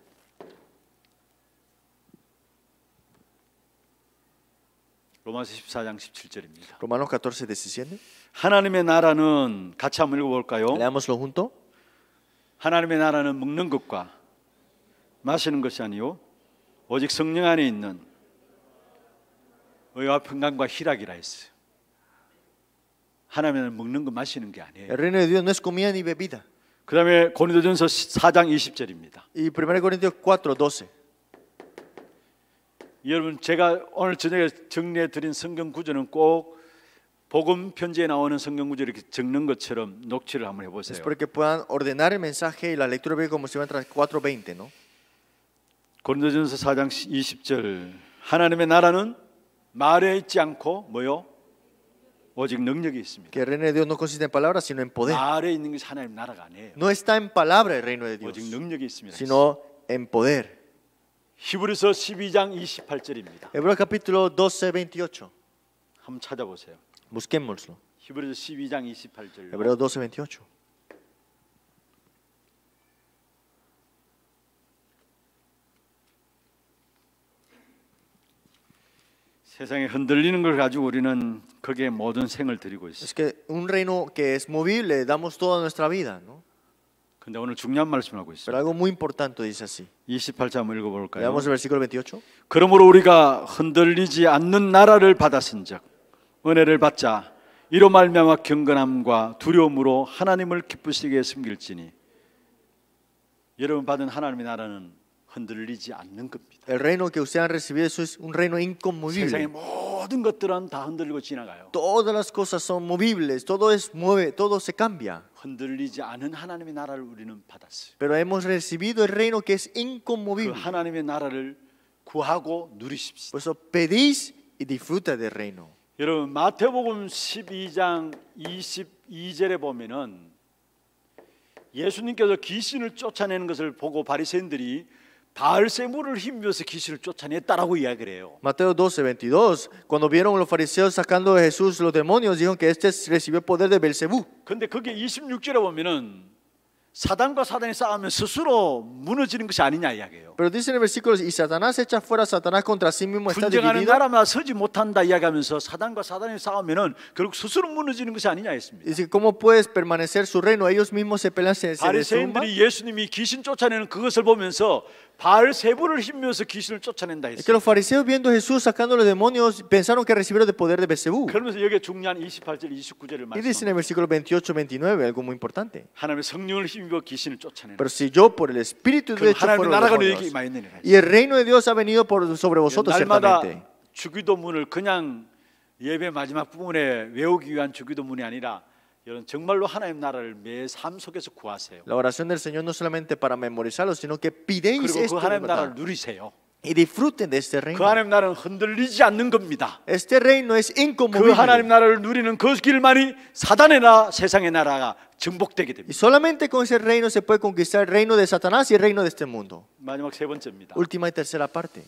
로마서 십사 장 십칠 절입니다. Romanos catorce, diecisiete. 하나님의 나라는 같이 한번 읽어볼까요? Leámoslo junto. 하나님의 나라는 먹는 것과 마시는 것이 아니요 오직 성령 안에 있는 의와 평강과 희락이라 했어요. 하나님은 먹는 것 마시는 게 아니에요. El reino de Dios no es comida ni bebida. 그 다음에 고린도전서 사 장 이십 절입니다. Y primera Corintios cuatro, doce. 여러분 제가 오늘 저녁에 정리해 드린 성경 구절은 꼭 복음 편지에 나오는 성경 구절 이렇게 적는 것처럼 녹취를 한번 해보세요. Es para que puedan ordenar el mensaje y la lectura bíblica como si fuera cuatro veinte, ¿no? 고린도전서 사 장 이십 절 하나님의 나라는 말에 있지 않고 뭐요? 오직 능력이 있습니다. Que el reino de Dios no consiste en palabras, sino en poder. 말에 있는 것이 하나님 나라가 아니에요. No está en palabra el reino de Dios, 오직 능력이 있습니다. sino en poder. 히브리서 십이 장 이십팔 절입니다. Hebreos capítulo doce, veintiocho. 한번 찾아보세요. Busquémoslo. 히브리서 십이 장 이십팔 절. Hebreos doce, veintiocho. 세상에 흔들리는 걸 가지고 우리는 거기에 모든 생을 드리고 있어요. Es que un reino que es movible, damos toda nuestra vida, ¿no? 근데 오늘 중요한 말씀을 하고 Pero 있어요. algo muy importante dice así. 이십팔 절 한번 읽어볼까요? Leamos el versículo veintiocho. 그러므로 우리가 흔들리지 않는 나라를 받았은즉 은혜를 받자 이로 말미암아 경건함과 두려움으로 하나님을 기쁘시게 섬길지니. 여러분 받은 하나님의 나라는 흔들리지 않는 겁니다. El reino que ustedes han recibido eso es un reino 세상의 inconmovible. 모든 모든 것들은 다 흔들리고 지나가요. Todas las cosas son movibles, todo es mueve, todo se cambia. 흔들리지 않은 하나님의 나라를 우리는 받았어요. Pero hemos recibido el reino que es 그 inconmovible. 하나님의 나라를 구하고 누리십시오. Por eso pedís y disfruta del reino. 여러분 마태복음 십이 장 이십이 절에 보면은 예수님께서 귀신을 쫓아내는 것을 보고 바리새인들이 바알세불을 힘입어서 귀신을 쫓아냈다라고 이야기를 해요. Mateo doce, veintidós, cuando vieron los fariseos sacando de Jesús los demonios, dijeron que este recibió el poder de Belcebú. 근데 그게 이십육 절에 보면은 사단과 사단이 싸우면 스스로 무너지는 것이 아니냐 이야기해요. Pero dice en el versículo, y Satanás echa fuera a Satanás contra sí mismo está 분쟁하는 dividido. 나라마다 서지 못한다 이야기하면서 사단과 사단이 싸우면은 결국 스스로 무너지는 것이 아니냐 했습니다. Dice, ¿cómo puedes permanecer su reino? Ellos mismos se pelean, se, se desarman. 바리새인들이 예수님이 귀신 쫓아내는 그것을 보면서 바알세불을 힘면서 귀신을 쫓아낸다 Es que 했어요. los fariseos viendo a Jesús sacando los demonios pensaron que recibieron el poder de Belcebú. 그러면서 여기에 중요한 이십팔 절 이십구 절을 Y dice en el 말씀합니다. versículo veintiocho, veintinueve algo muy importante. 하나님의 성령을 힘입어 귀신을 쫓아내는 Pero si yo por el Espíritu de 그 hecho 하나님의 fueron los 나라가 demonios, 너에게 임하였느니라 했어요. y el reino de Dios ha venido por, sobre vosotros 날마다 ciertamente. 주기도문을 그냥 예배 마지막 부분에 외우기 위한 주기도문이 아니라 여러분 정말로 하나님 나라를 매 삶 속에서 구하세요. La oración del Señor no solamente para memorizarlo, sino que pidéis 그리고 그 esto de 하나님 나라를 verdad, 누리세요. y disfruten de este 그 reino. 하나님 나라는 흔들리지 않는 겁니다. Este reino es 그 inconmovible. 하나님 나라를 누리는 그 길만이 사단의 나라, 세상의 나라가 정복되게 Y 됩니다. solamente con ese reino se puede conquistar el reino de Satanás y el reino de este mundo. 마지막 세 번째입니다. Última y tercera parte.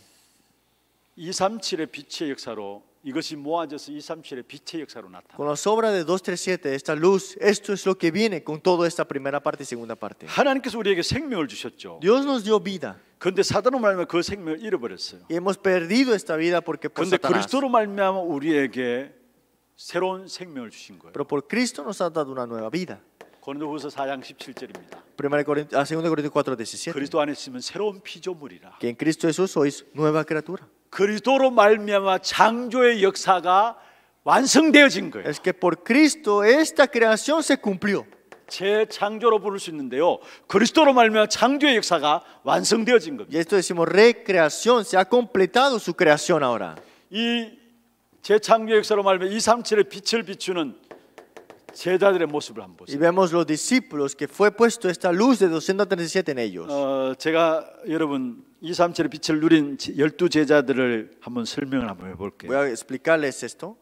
이백삼십칠의 빛의 역사로 이것이 모아져서 이백삼십칠의 빛의 역사로 나타나. Con las obras de doscientos treinta y siete, esta luz, esto es lo que viene con toda esta primera parte y segunda parte. 하나님께서 우리에게 생명을 주셨죠. Dios nos dio vida 그런데 사단으로 말미암아 그 생명을 잃어버렸어요. y hemos perdido esta vida porque por 그런데 Satanás. 그리스도로 말미암아 우리에게 새로운 생명을 주신 거예요. Pero por Cristo nos ha dado una nueva vida. 고린도후서 사 장 십칠 절입니다. Primera Corintios, ah, segunda Corintios cuatro, diecisiete. 그리스도 안에 있으면 새로운 피조물이라. Que en Cristo Jesús sois nueva criatura. 그리스도로 말미암아 창조의 역사가 완성되어진 거예요. Es que por Cristo esta creación se cumplió. 재창조로 부를 수 있는데요. 그리스도로 말미암아 창조의 역사가 완성되어진 겁니다. Y esto decimos recreación, se ha completado su creación ahora. 이 재창조의 역사로 말미암아 이백삼십칠의 빛을 비추는 제자들의 모습을 한번 Y 보세요. vemos los discípulos que fue puesto esta luz de doscientos treinta y siete en ellos. 어, 제가 여러분 이백삼십칠의 빛을 누린 열두 제자들을 한번 설명을 한번 해볼게요. Voy a explicarles esto.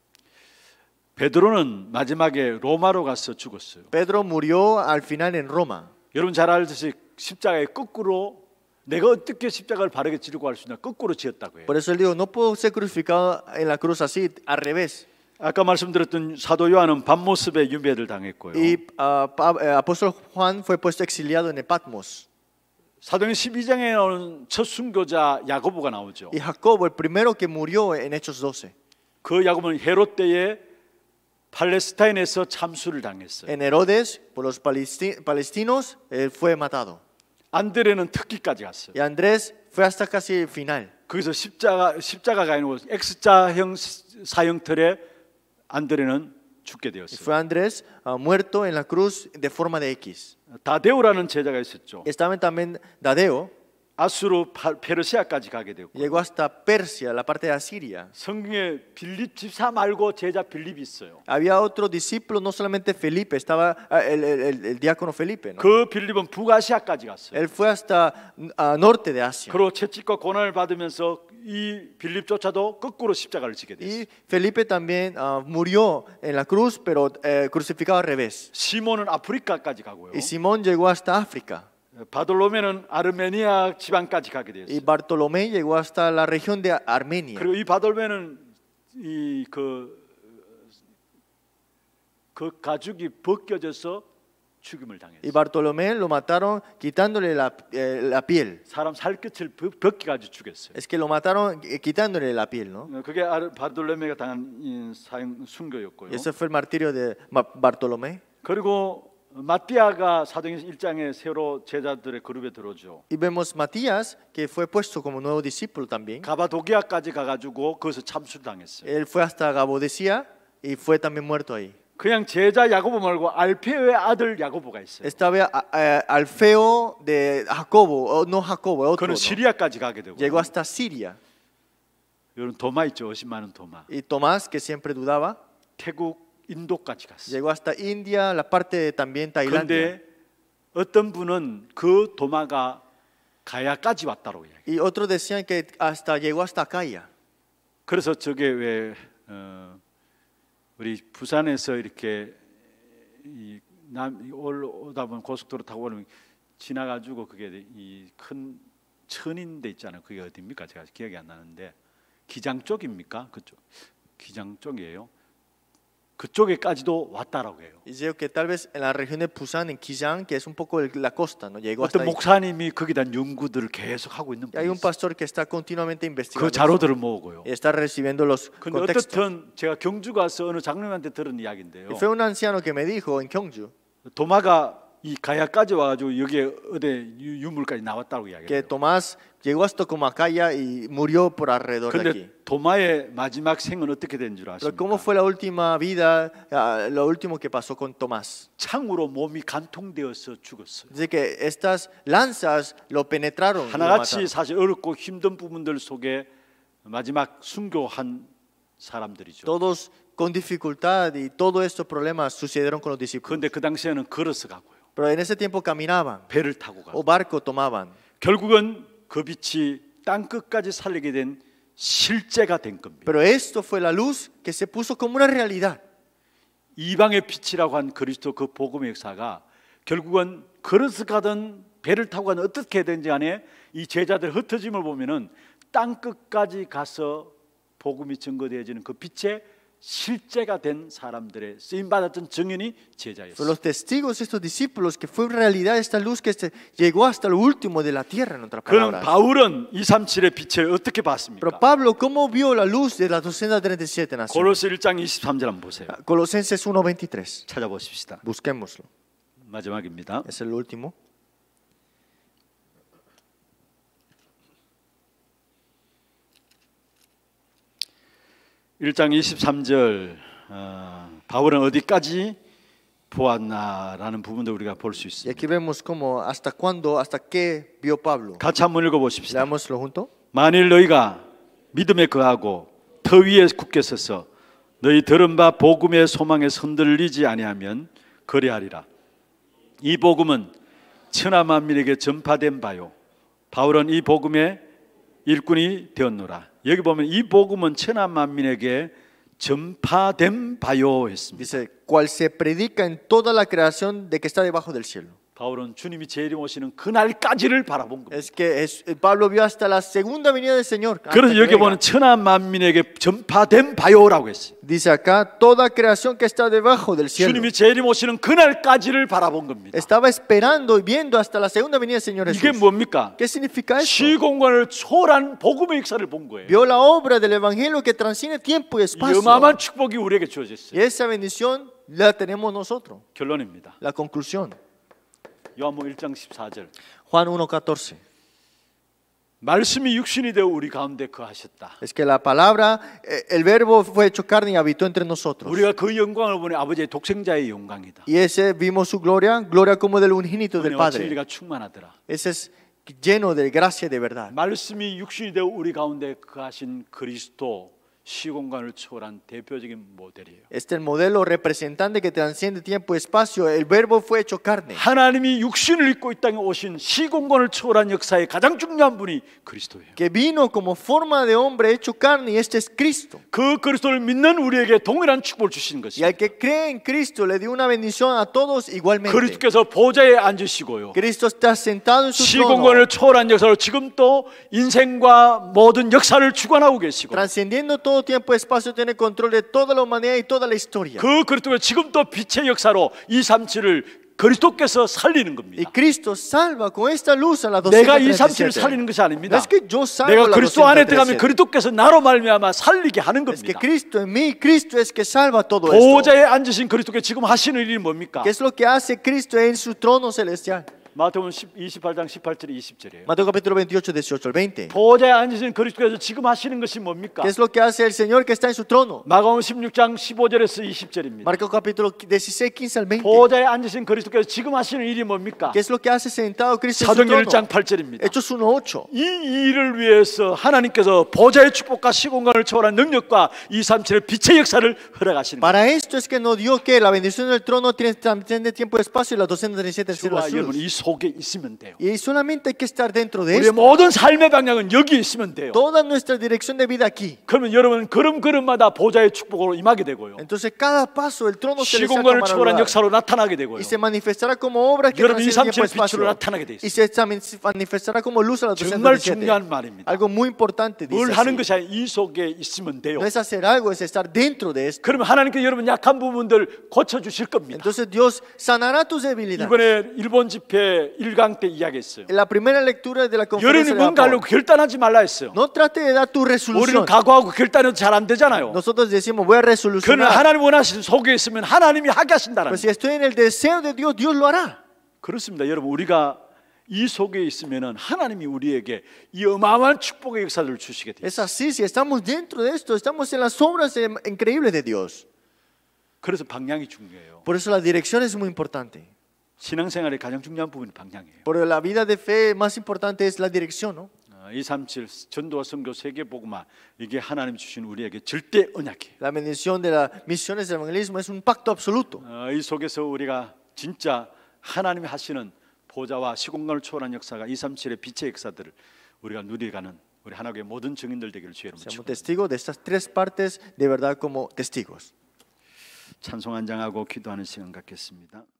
베드로는 마지막에 로마로 가서 죽었어요. Pedro murió al final en Roma. 여러분 잘 알듯이 십자가에 거꾸로 내가 어떻게 십자가를 바르게 지르고 할 수 있나 거꾸로 지었다고 해요. Por eso él dijo, no puedo ser crucificado en la cruz así, al revés. 아까 말씀드렸던 사도 요한은 밤모습에 유배를 당했고요. Y ah, Pa- eh, apóstol Juan fue puesto exiliado en el Patmos. 사도행 십이 장에 나오는 첫 순교자 야고보가 나오죠. Y Jacobo, el primero que murió en Hechos doce. 그 야고보는 헤롯 때에 팔레스타인에서 참수를 당했어요. En Herodes, por los palesti- palestinos, él fue matado. 안드레는 특기까지 갔어요. Y Andrés fue hasta casi el final. 거기서 십자가 십자가가 아니고 X자형 사형틀에 안드레는 죽게 Y 되었어요. fue Andrés ah, muerto en la cruz de forma de X. 다데오라는 제자가 있었죠. Estaba también Dadeo, 아수르 파- 페르시아까지 가게 되고. llegó hasta Persia, la parte de Asiria. 성경에 빌립 집사 말고 제자 빌립이 있어요. Había otro discípulo, no solamente Felipe, estaba ah, el, el- el- el diácono Felipe, ¿no? 그 빌립은 북아시아까지 갔어요. Él fue hasta ah, norte de Asia. 그리고 채찍과 고난을 받으면서 이 빌립조차도 거꾸로 십자가를 지게 됐어요. Y Felipe también ah, murió en la cruz, pero eh, crucificado al revés. 시몬은 아프리카까지 가고요. Y Simón llegó hasta África. 바돌로메는 아르메니아 지방까지 가게 Y 되었어요. Bartolomé llegó hasta la región de Armenia. 그리고 이 바돌로메는 이그 그 가죽이 벗겨져서 죽임을 Y 당했어요. Bartolomé lo mataron quitándole la, eh, la piel. 사람 살갗을 벗- 벗겨가지고 죽였어요. Es que lo mataron eh, quitándole la piel, ¿no? 그게 아르- 바돌로메가 당한 이 사형 순교였고요. Y ese fue el martirio de Ma- Bartolomé. 그리고 마띠아가 사도행전 일 장에 새로 제자들의 그룹에 들어오죠. Y vemos Matías, que fue puesto como nuevo discípulo también. 가바도기아까지 가가지고 거기서 참수당했어요. Él fue hasta Gabodesía y fue también muerto ahí. 그냥 제자 야고보 말고 알페오의 아들 야고보가 있어요. Estaba a- a- Alfeo de Jacobo, o no Jacobo, otro. 그는 ¿no? 시리아까지 가게 되고. Llegó hasta Siria. 이런 도마 있죠. 의심많은 도마. Y Tomás, que siempre dudaba, 태국, 인도까지 갔어요. llegó hasta India, la parte de también Tailandia. 그런데 어떤 분은 그 도마가 가야까지 왔다고 이야기해요. Y otros decían que hasta llegó hasta Acaya. 그래서 저게 왜 어, 우리 부산에서 이렇게 이 남 올오다 보면 고속도로 타고 오면 지나가지고 그게 이 큰 천인 데 있잖아요. 그게 어디입니까? 제가 기억이 안 나는데 기장 쪽입니까? 그쪽 기장 쪽이에요. 그쪽에까지도 왔다라고 해요. Y digo que tal vez en la región de Pusan, en Quillán, que es un poco el- la costa, no llegó hasta 어떤 ahí. 목사님이 거기에 대한 연구들을 계속 하고 있는 Y hay 분이 un 있어요. pastor que está continuamente 그 investigando eso, 자료들을 모으고요. y está recibiendo los 근데 contextos. 어떻든 제가 경주 가서 어느 장로님한테 들은 이야기인데요. Y fue un anciano que me dijo en Gyeongju 도마가 이 가야까지 와가지고 여기에 어디 유- 유물까지 나왔다고 que 이야기해요. Tomás llegó hasta como Acaya y murió por alrededor de aquí. 그런데 도마의 마지막 생은 어떻게 된 줄 Pero ¿cómo 아십니까? fue la última vida, ah, lo último que pasó con Tomás? 창으로 몸이 간통되어서 죽었어요. Dice que estas lanzas lo penetraron. y lo 하나같이 mataron. 사실 어렵고 힘든 부분들 속에 마지막 순교한 사람들이죠. Todos con dificultad y todos estos problemas sucedieron con los discípulos. 그런데 그 당시에는 걸어서 가고요. Pero en ese tiempo caminaban 배를 타고 가고 o barco tomaban. 결국은 그 빛이 땅 끝까지 살리게 된 실제가 된 겁니다. Pero esto fue la luz que se puso como una realidad. 이방의 빛이라고 한 그리스도 그 복음의 역사가 결국은 걸어서 가든 배를 타고 가든 어떻게 되든지 간에 이 제자들 흩어짐을 보면은 땅 끝까지 가서 복음이 증거되어지는 그 빛의 실제가 된 사람들의 쓰임 받았던 증인이 Fueron 제자였어요. los testigos, estos discípulos, que fue en realidad esta luz que se llegó hasta lo último de la tierra, en otras 그럼 palabras. 바울은 이백삼십칠의 빛을 어떻게 Pero 봤습니까? Pablo, ¿cómo vio la luz de las doscientas treinta y siete naciones? 고로스 일 장 이십삼 절 한번 보세요. Colosenses uno veintitrés. 찾아보십시다. Busquémoslo. 마지막입니다. Es el último. 일 장 이십삼 절 어, 바울은 어디까지 보았나라는 부분도 우리가 볼 수 Y 있습니다. aquí vemos cómo, hasta cuándo, hasta qué vio Pablo. 같이 한번 읽어보십시다. Leámoslo junto. 만일 너희가 믿음에 거하고 터 위에 굳게 서서 너희 들은 바 복음의 소망에 흔들리지 아니하면 그리하리라. 이 복음은 천하 만민에게 전파된 바요. 바울은 이 복음의 일꾼이 되었노라. 여기 보면 이 복음은 천하 만민에게 전파된 바요 했습니다. Dice, cual se predica en toda la creación de que está debajo del cielo. 바울은 주님이 재림 오시는 그날까지를 바라본 겁니다. Es que es- Pablo vio hasta la segunda venida del Señor. hasta 그래서 que 여기 venga. 보는 천하 만민에게 전파된 바요라고 했어요. Dice acá, toda creación que está debajo del cielo. 주님이 재림 오시는 그날까지를 바라본 겁니다. Estaba esperando y viendo hasta la segunda venida del Señor 이게 Jesús. 뭡니까? ¿Qué significa eso? 시공간을 초월한 복음의 역사를 본 거예요. Vio la obra del Evangelio que transciende tiempo y espacio. 어마어마한 축복이 우리에게 주어졌어요. Y esa bendición la tenemos nosotros. 결론입니다. La conclusión. 요한복음 일 장 십사 절. Juan uno catorce. 말씀이 육신이 되어 우리 가운데 거하셨다. Es que la palabra, eh, el verbo fue hecho carne y habitó entre nosotros. 우리가 그 영광을 보니 아버지의 독생자의 영광이다. Y ese vimos su gloria, gloria como del unigénito del 은혜와 Padre. 진리가 충만하더라. Ese es lleno de gracia y de verdad. 말씀이 육신이 되어 우리 가운데 거하신 그리스도 시공간을 초월한 대표적인 모델이에요. Este es el modelo representante que transciende tiempo y espacio. El verbo fue hecho carne. 하나님이 육신을 입고 이 땅에 오신 시공간을 초월한 역사의 가장 중요한 분이 그리스도예요. Que vino como forma de hombre hecho carne y este es Cristo. 그 그리스도를 믿는 우리에게 동일한 축복을 주시는 Y 것입니다. al que cree en Cristo le dio una bendición a todos igualmente. 그리스도께서 보좌에 앉으시고요. Cristo está sentado en su trono, 시공간을 초월한 역사로 지금 또 인생과 모든 역사를 주관하고 계시고 transcendiendo todo tiempo y espacio, tiene control de toda la humanidad y toda la historia. 그 그리스도가 지금 또 빛의 역사로 이백삼십칠을 그리스도께서 살리는 Y 겁니다. Cristo salva con esta luz a las 내가 doscientas treinta y 이백삼십칠을 siete. 살리는 것이 No 아닙니다. es que yo salvo 내가 las 그리스도 안에 doscientas treinta y 들어가면 siete. 그리스도께서 나로 말미암아 살리게 하는 Es que 겁니다. Cristo en mí, Cristo es que salva todo esto. 보좌에 앉으신 그리스도께 지금 하시는 일이 뭡니까? ¿Qué es lo que hace Cristo en su trono celestial? 마태복음 이십팔 장 십팔 절에 이십 절이에요. Mateo capítulo veintiocho, dieciocho al veinte. 보좌에 앉으신 그리스도께서 지금 하시는 것이 뭡니까? ¿Qué es lo que hace el Señor que está en su trono? 마가복음 십육 장 십오 절에서 이십 절입니다. Marcos capítulo dieciséis, quince al veinte. 보좌에 앉으신 그리스도께서 지금 하시는 일이 뭡니까? ¿Qué es lo que hace sentado Cristo en su 사도행전 일 장 trono? 팔 절입니다. Hechos uno ocho. 이 일을 위해서 하나님께서 보좌의 축복과 시공간을 초월한 능력과 이백삼십칠의 빛의 역사를 허락하시는 거예요. Para esto es que nos dio que la bendición del trono tiene tiempo y espacio y las doscientos treinta y siete 주와 células. 여러분 이 속에 있으면 돼요. Y solamente hay que estar dentro de 우리의 esto. 모든 삶의 방향은 여기 있으면 돼요. Toda nuestra dirección de vida aquí. 그러면 여러분은 걸음걸음마다 보좌의 축복으로 임하게 되고요. Entonces cada paso el trono celestial 시공간을 tomará 초월한 lugar 역사로 나타나게 되고요. y se manifestará como obra que 여러분 trasciende tiempo y 이백삼십칠 빛으로 espacio 나타나게 돼 y 있어요. se manifestará como luz a las doscientos 정말 treinta y siete. 중요한 말입니다. Algo muy importante dice 뭘 하는 así. 것이 아니라 이 속에 있으면 돼요. No es hacer algo, es estar dentro de esto. 그러면 하나님께 여러분 약한 부분들 고쳐 주실 겁니다. Entonces Dios sanará tus debilidades. 이번에 일본 집회 일 강 때 이야기했어요. En la primera lectura de la 여러분이 conferencia de 뭔가 하려고 Japón, 결단하지 말라 했어요. no trate de dar tu 우리는 resolución. 각오하고 결단해도 잘 안 되잖아요. Nosotros decimos voy a 그러나 resolucionar. 하나님 원하시는 속에 있으면 하나님이 하게 하신다는 Pero si estoy en el deseo de Dios, Dios lo hará. 그렇습니다. 여러분 우리가 이 속에 있으면은 하나님이 우리에게 이 어마어마한 축복의 역사를 주시게 돼요. Es así, si estamos dentro de esto, estamos en las obras eh, increíbles de Dios. 그래서 방향이 중요해요. Por eso la dirección es muy importante. 신앙생활의 가장 중요한 부분이 방향이에요. Por la vida de fe más importante es la dirección, ¿no? 이백삼십칠 전도와 선교 세계복음화 이게 하나님 주신 우리에게 절대 언약이에요. La bendición de las misiones del evangelismo es un pacto absoluto. 어, 이 속에서 우리가 진짜 하나님이 하시는 보좌와 시공간을 초월한 역사가 이백삼십칠의 빛의 역사들을 우리가 누리가는 우리 하나님의 모든 증인들 되기를 주의 이름으로 Seamos 축원합니다. testigos de estas tres partes de verdad como testigos. 찬송 한장하고 기도하는 시간 갖겠습니다.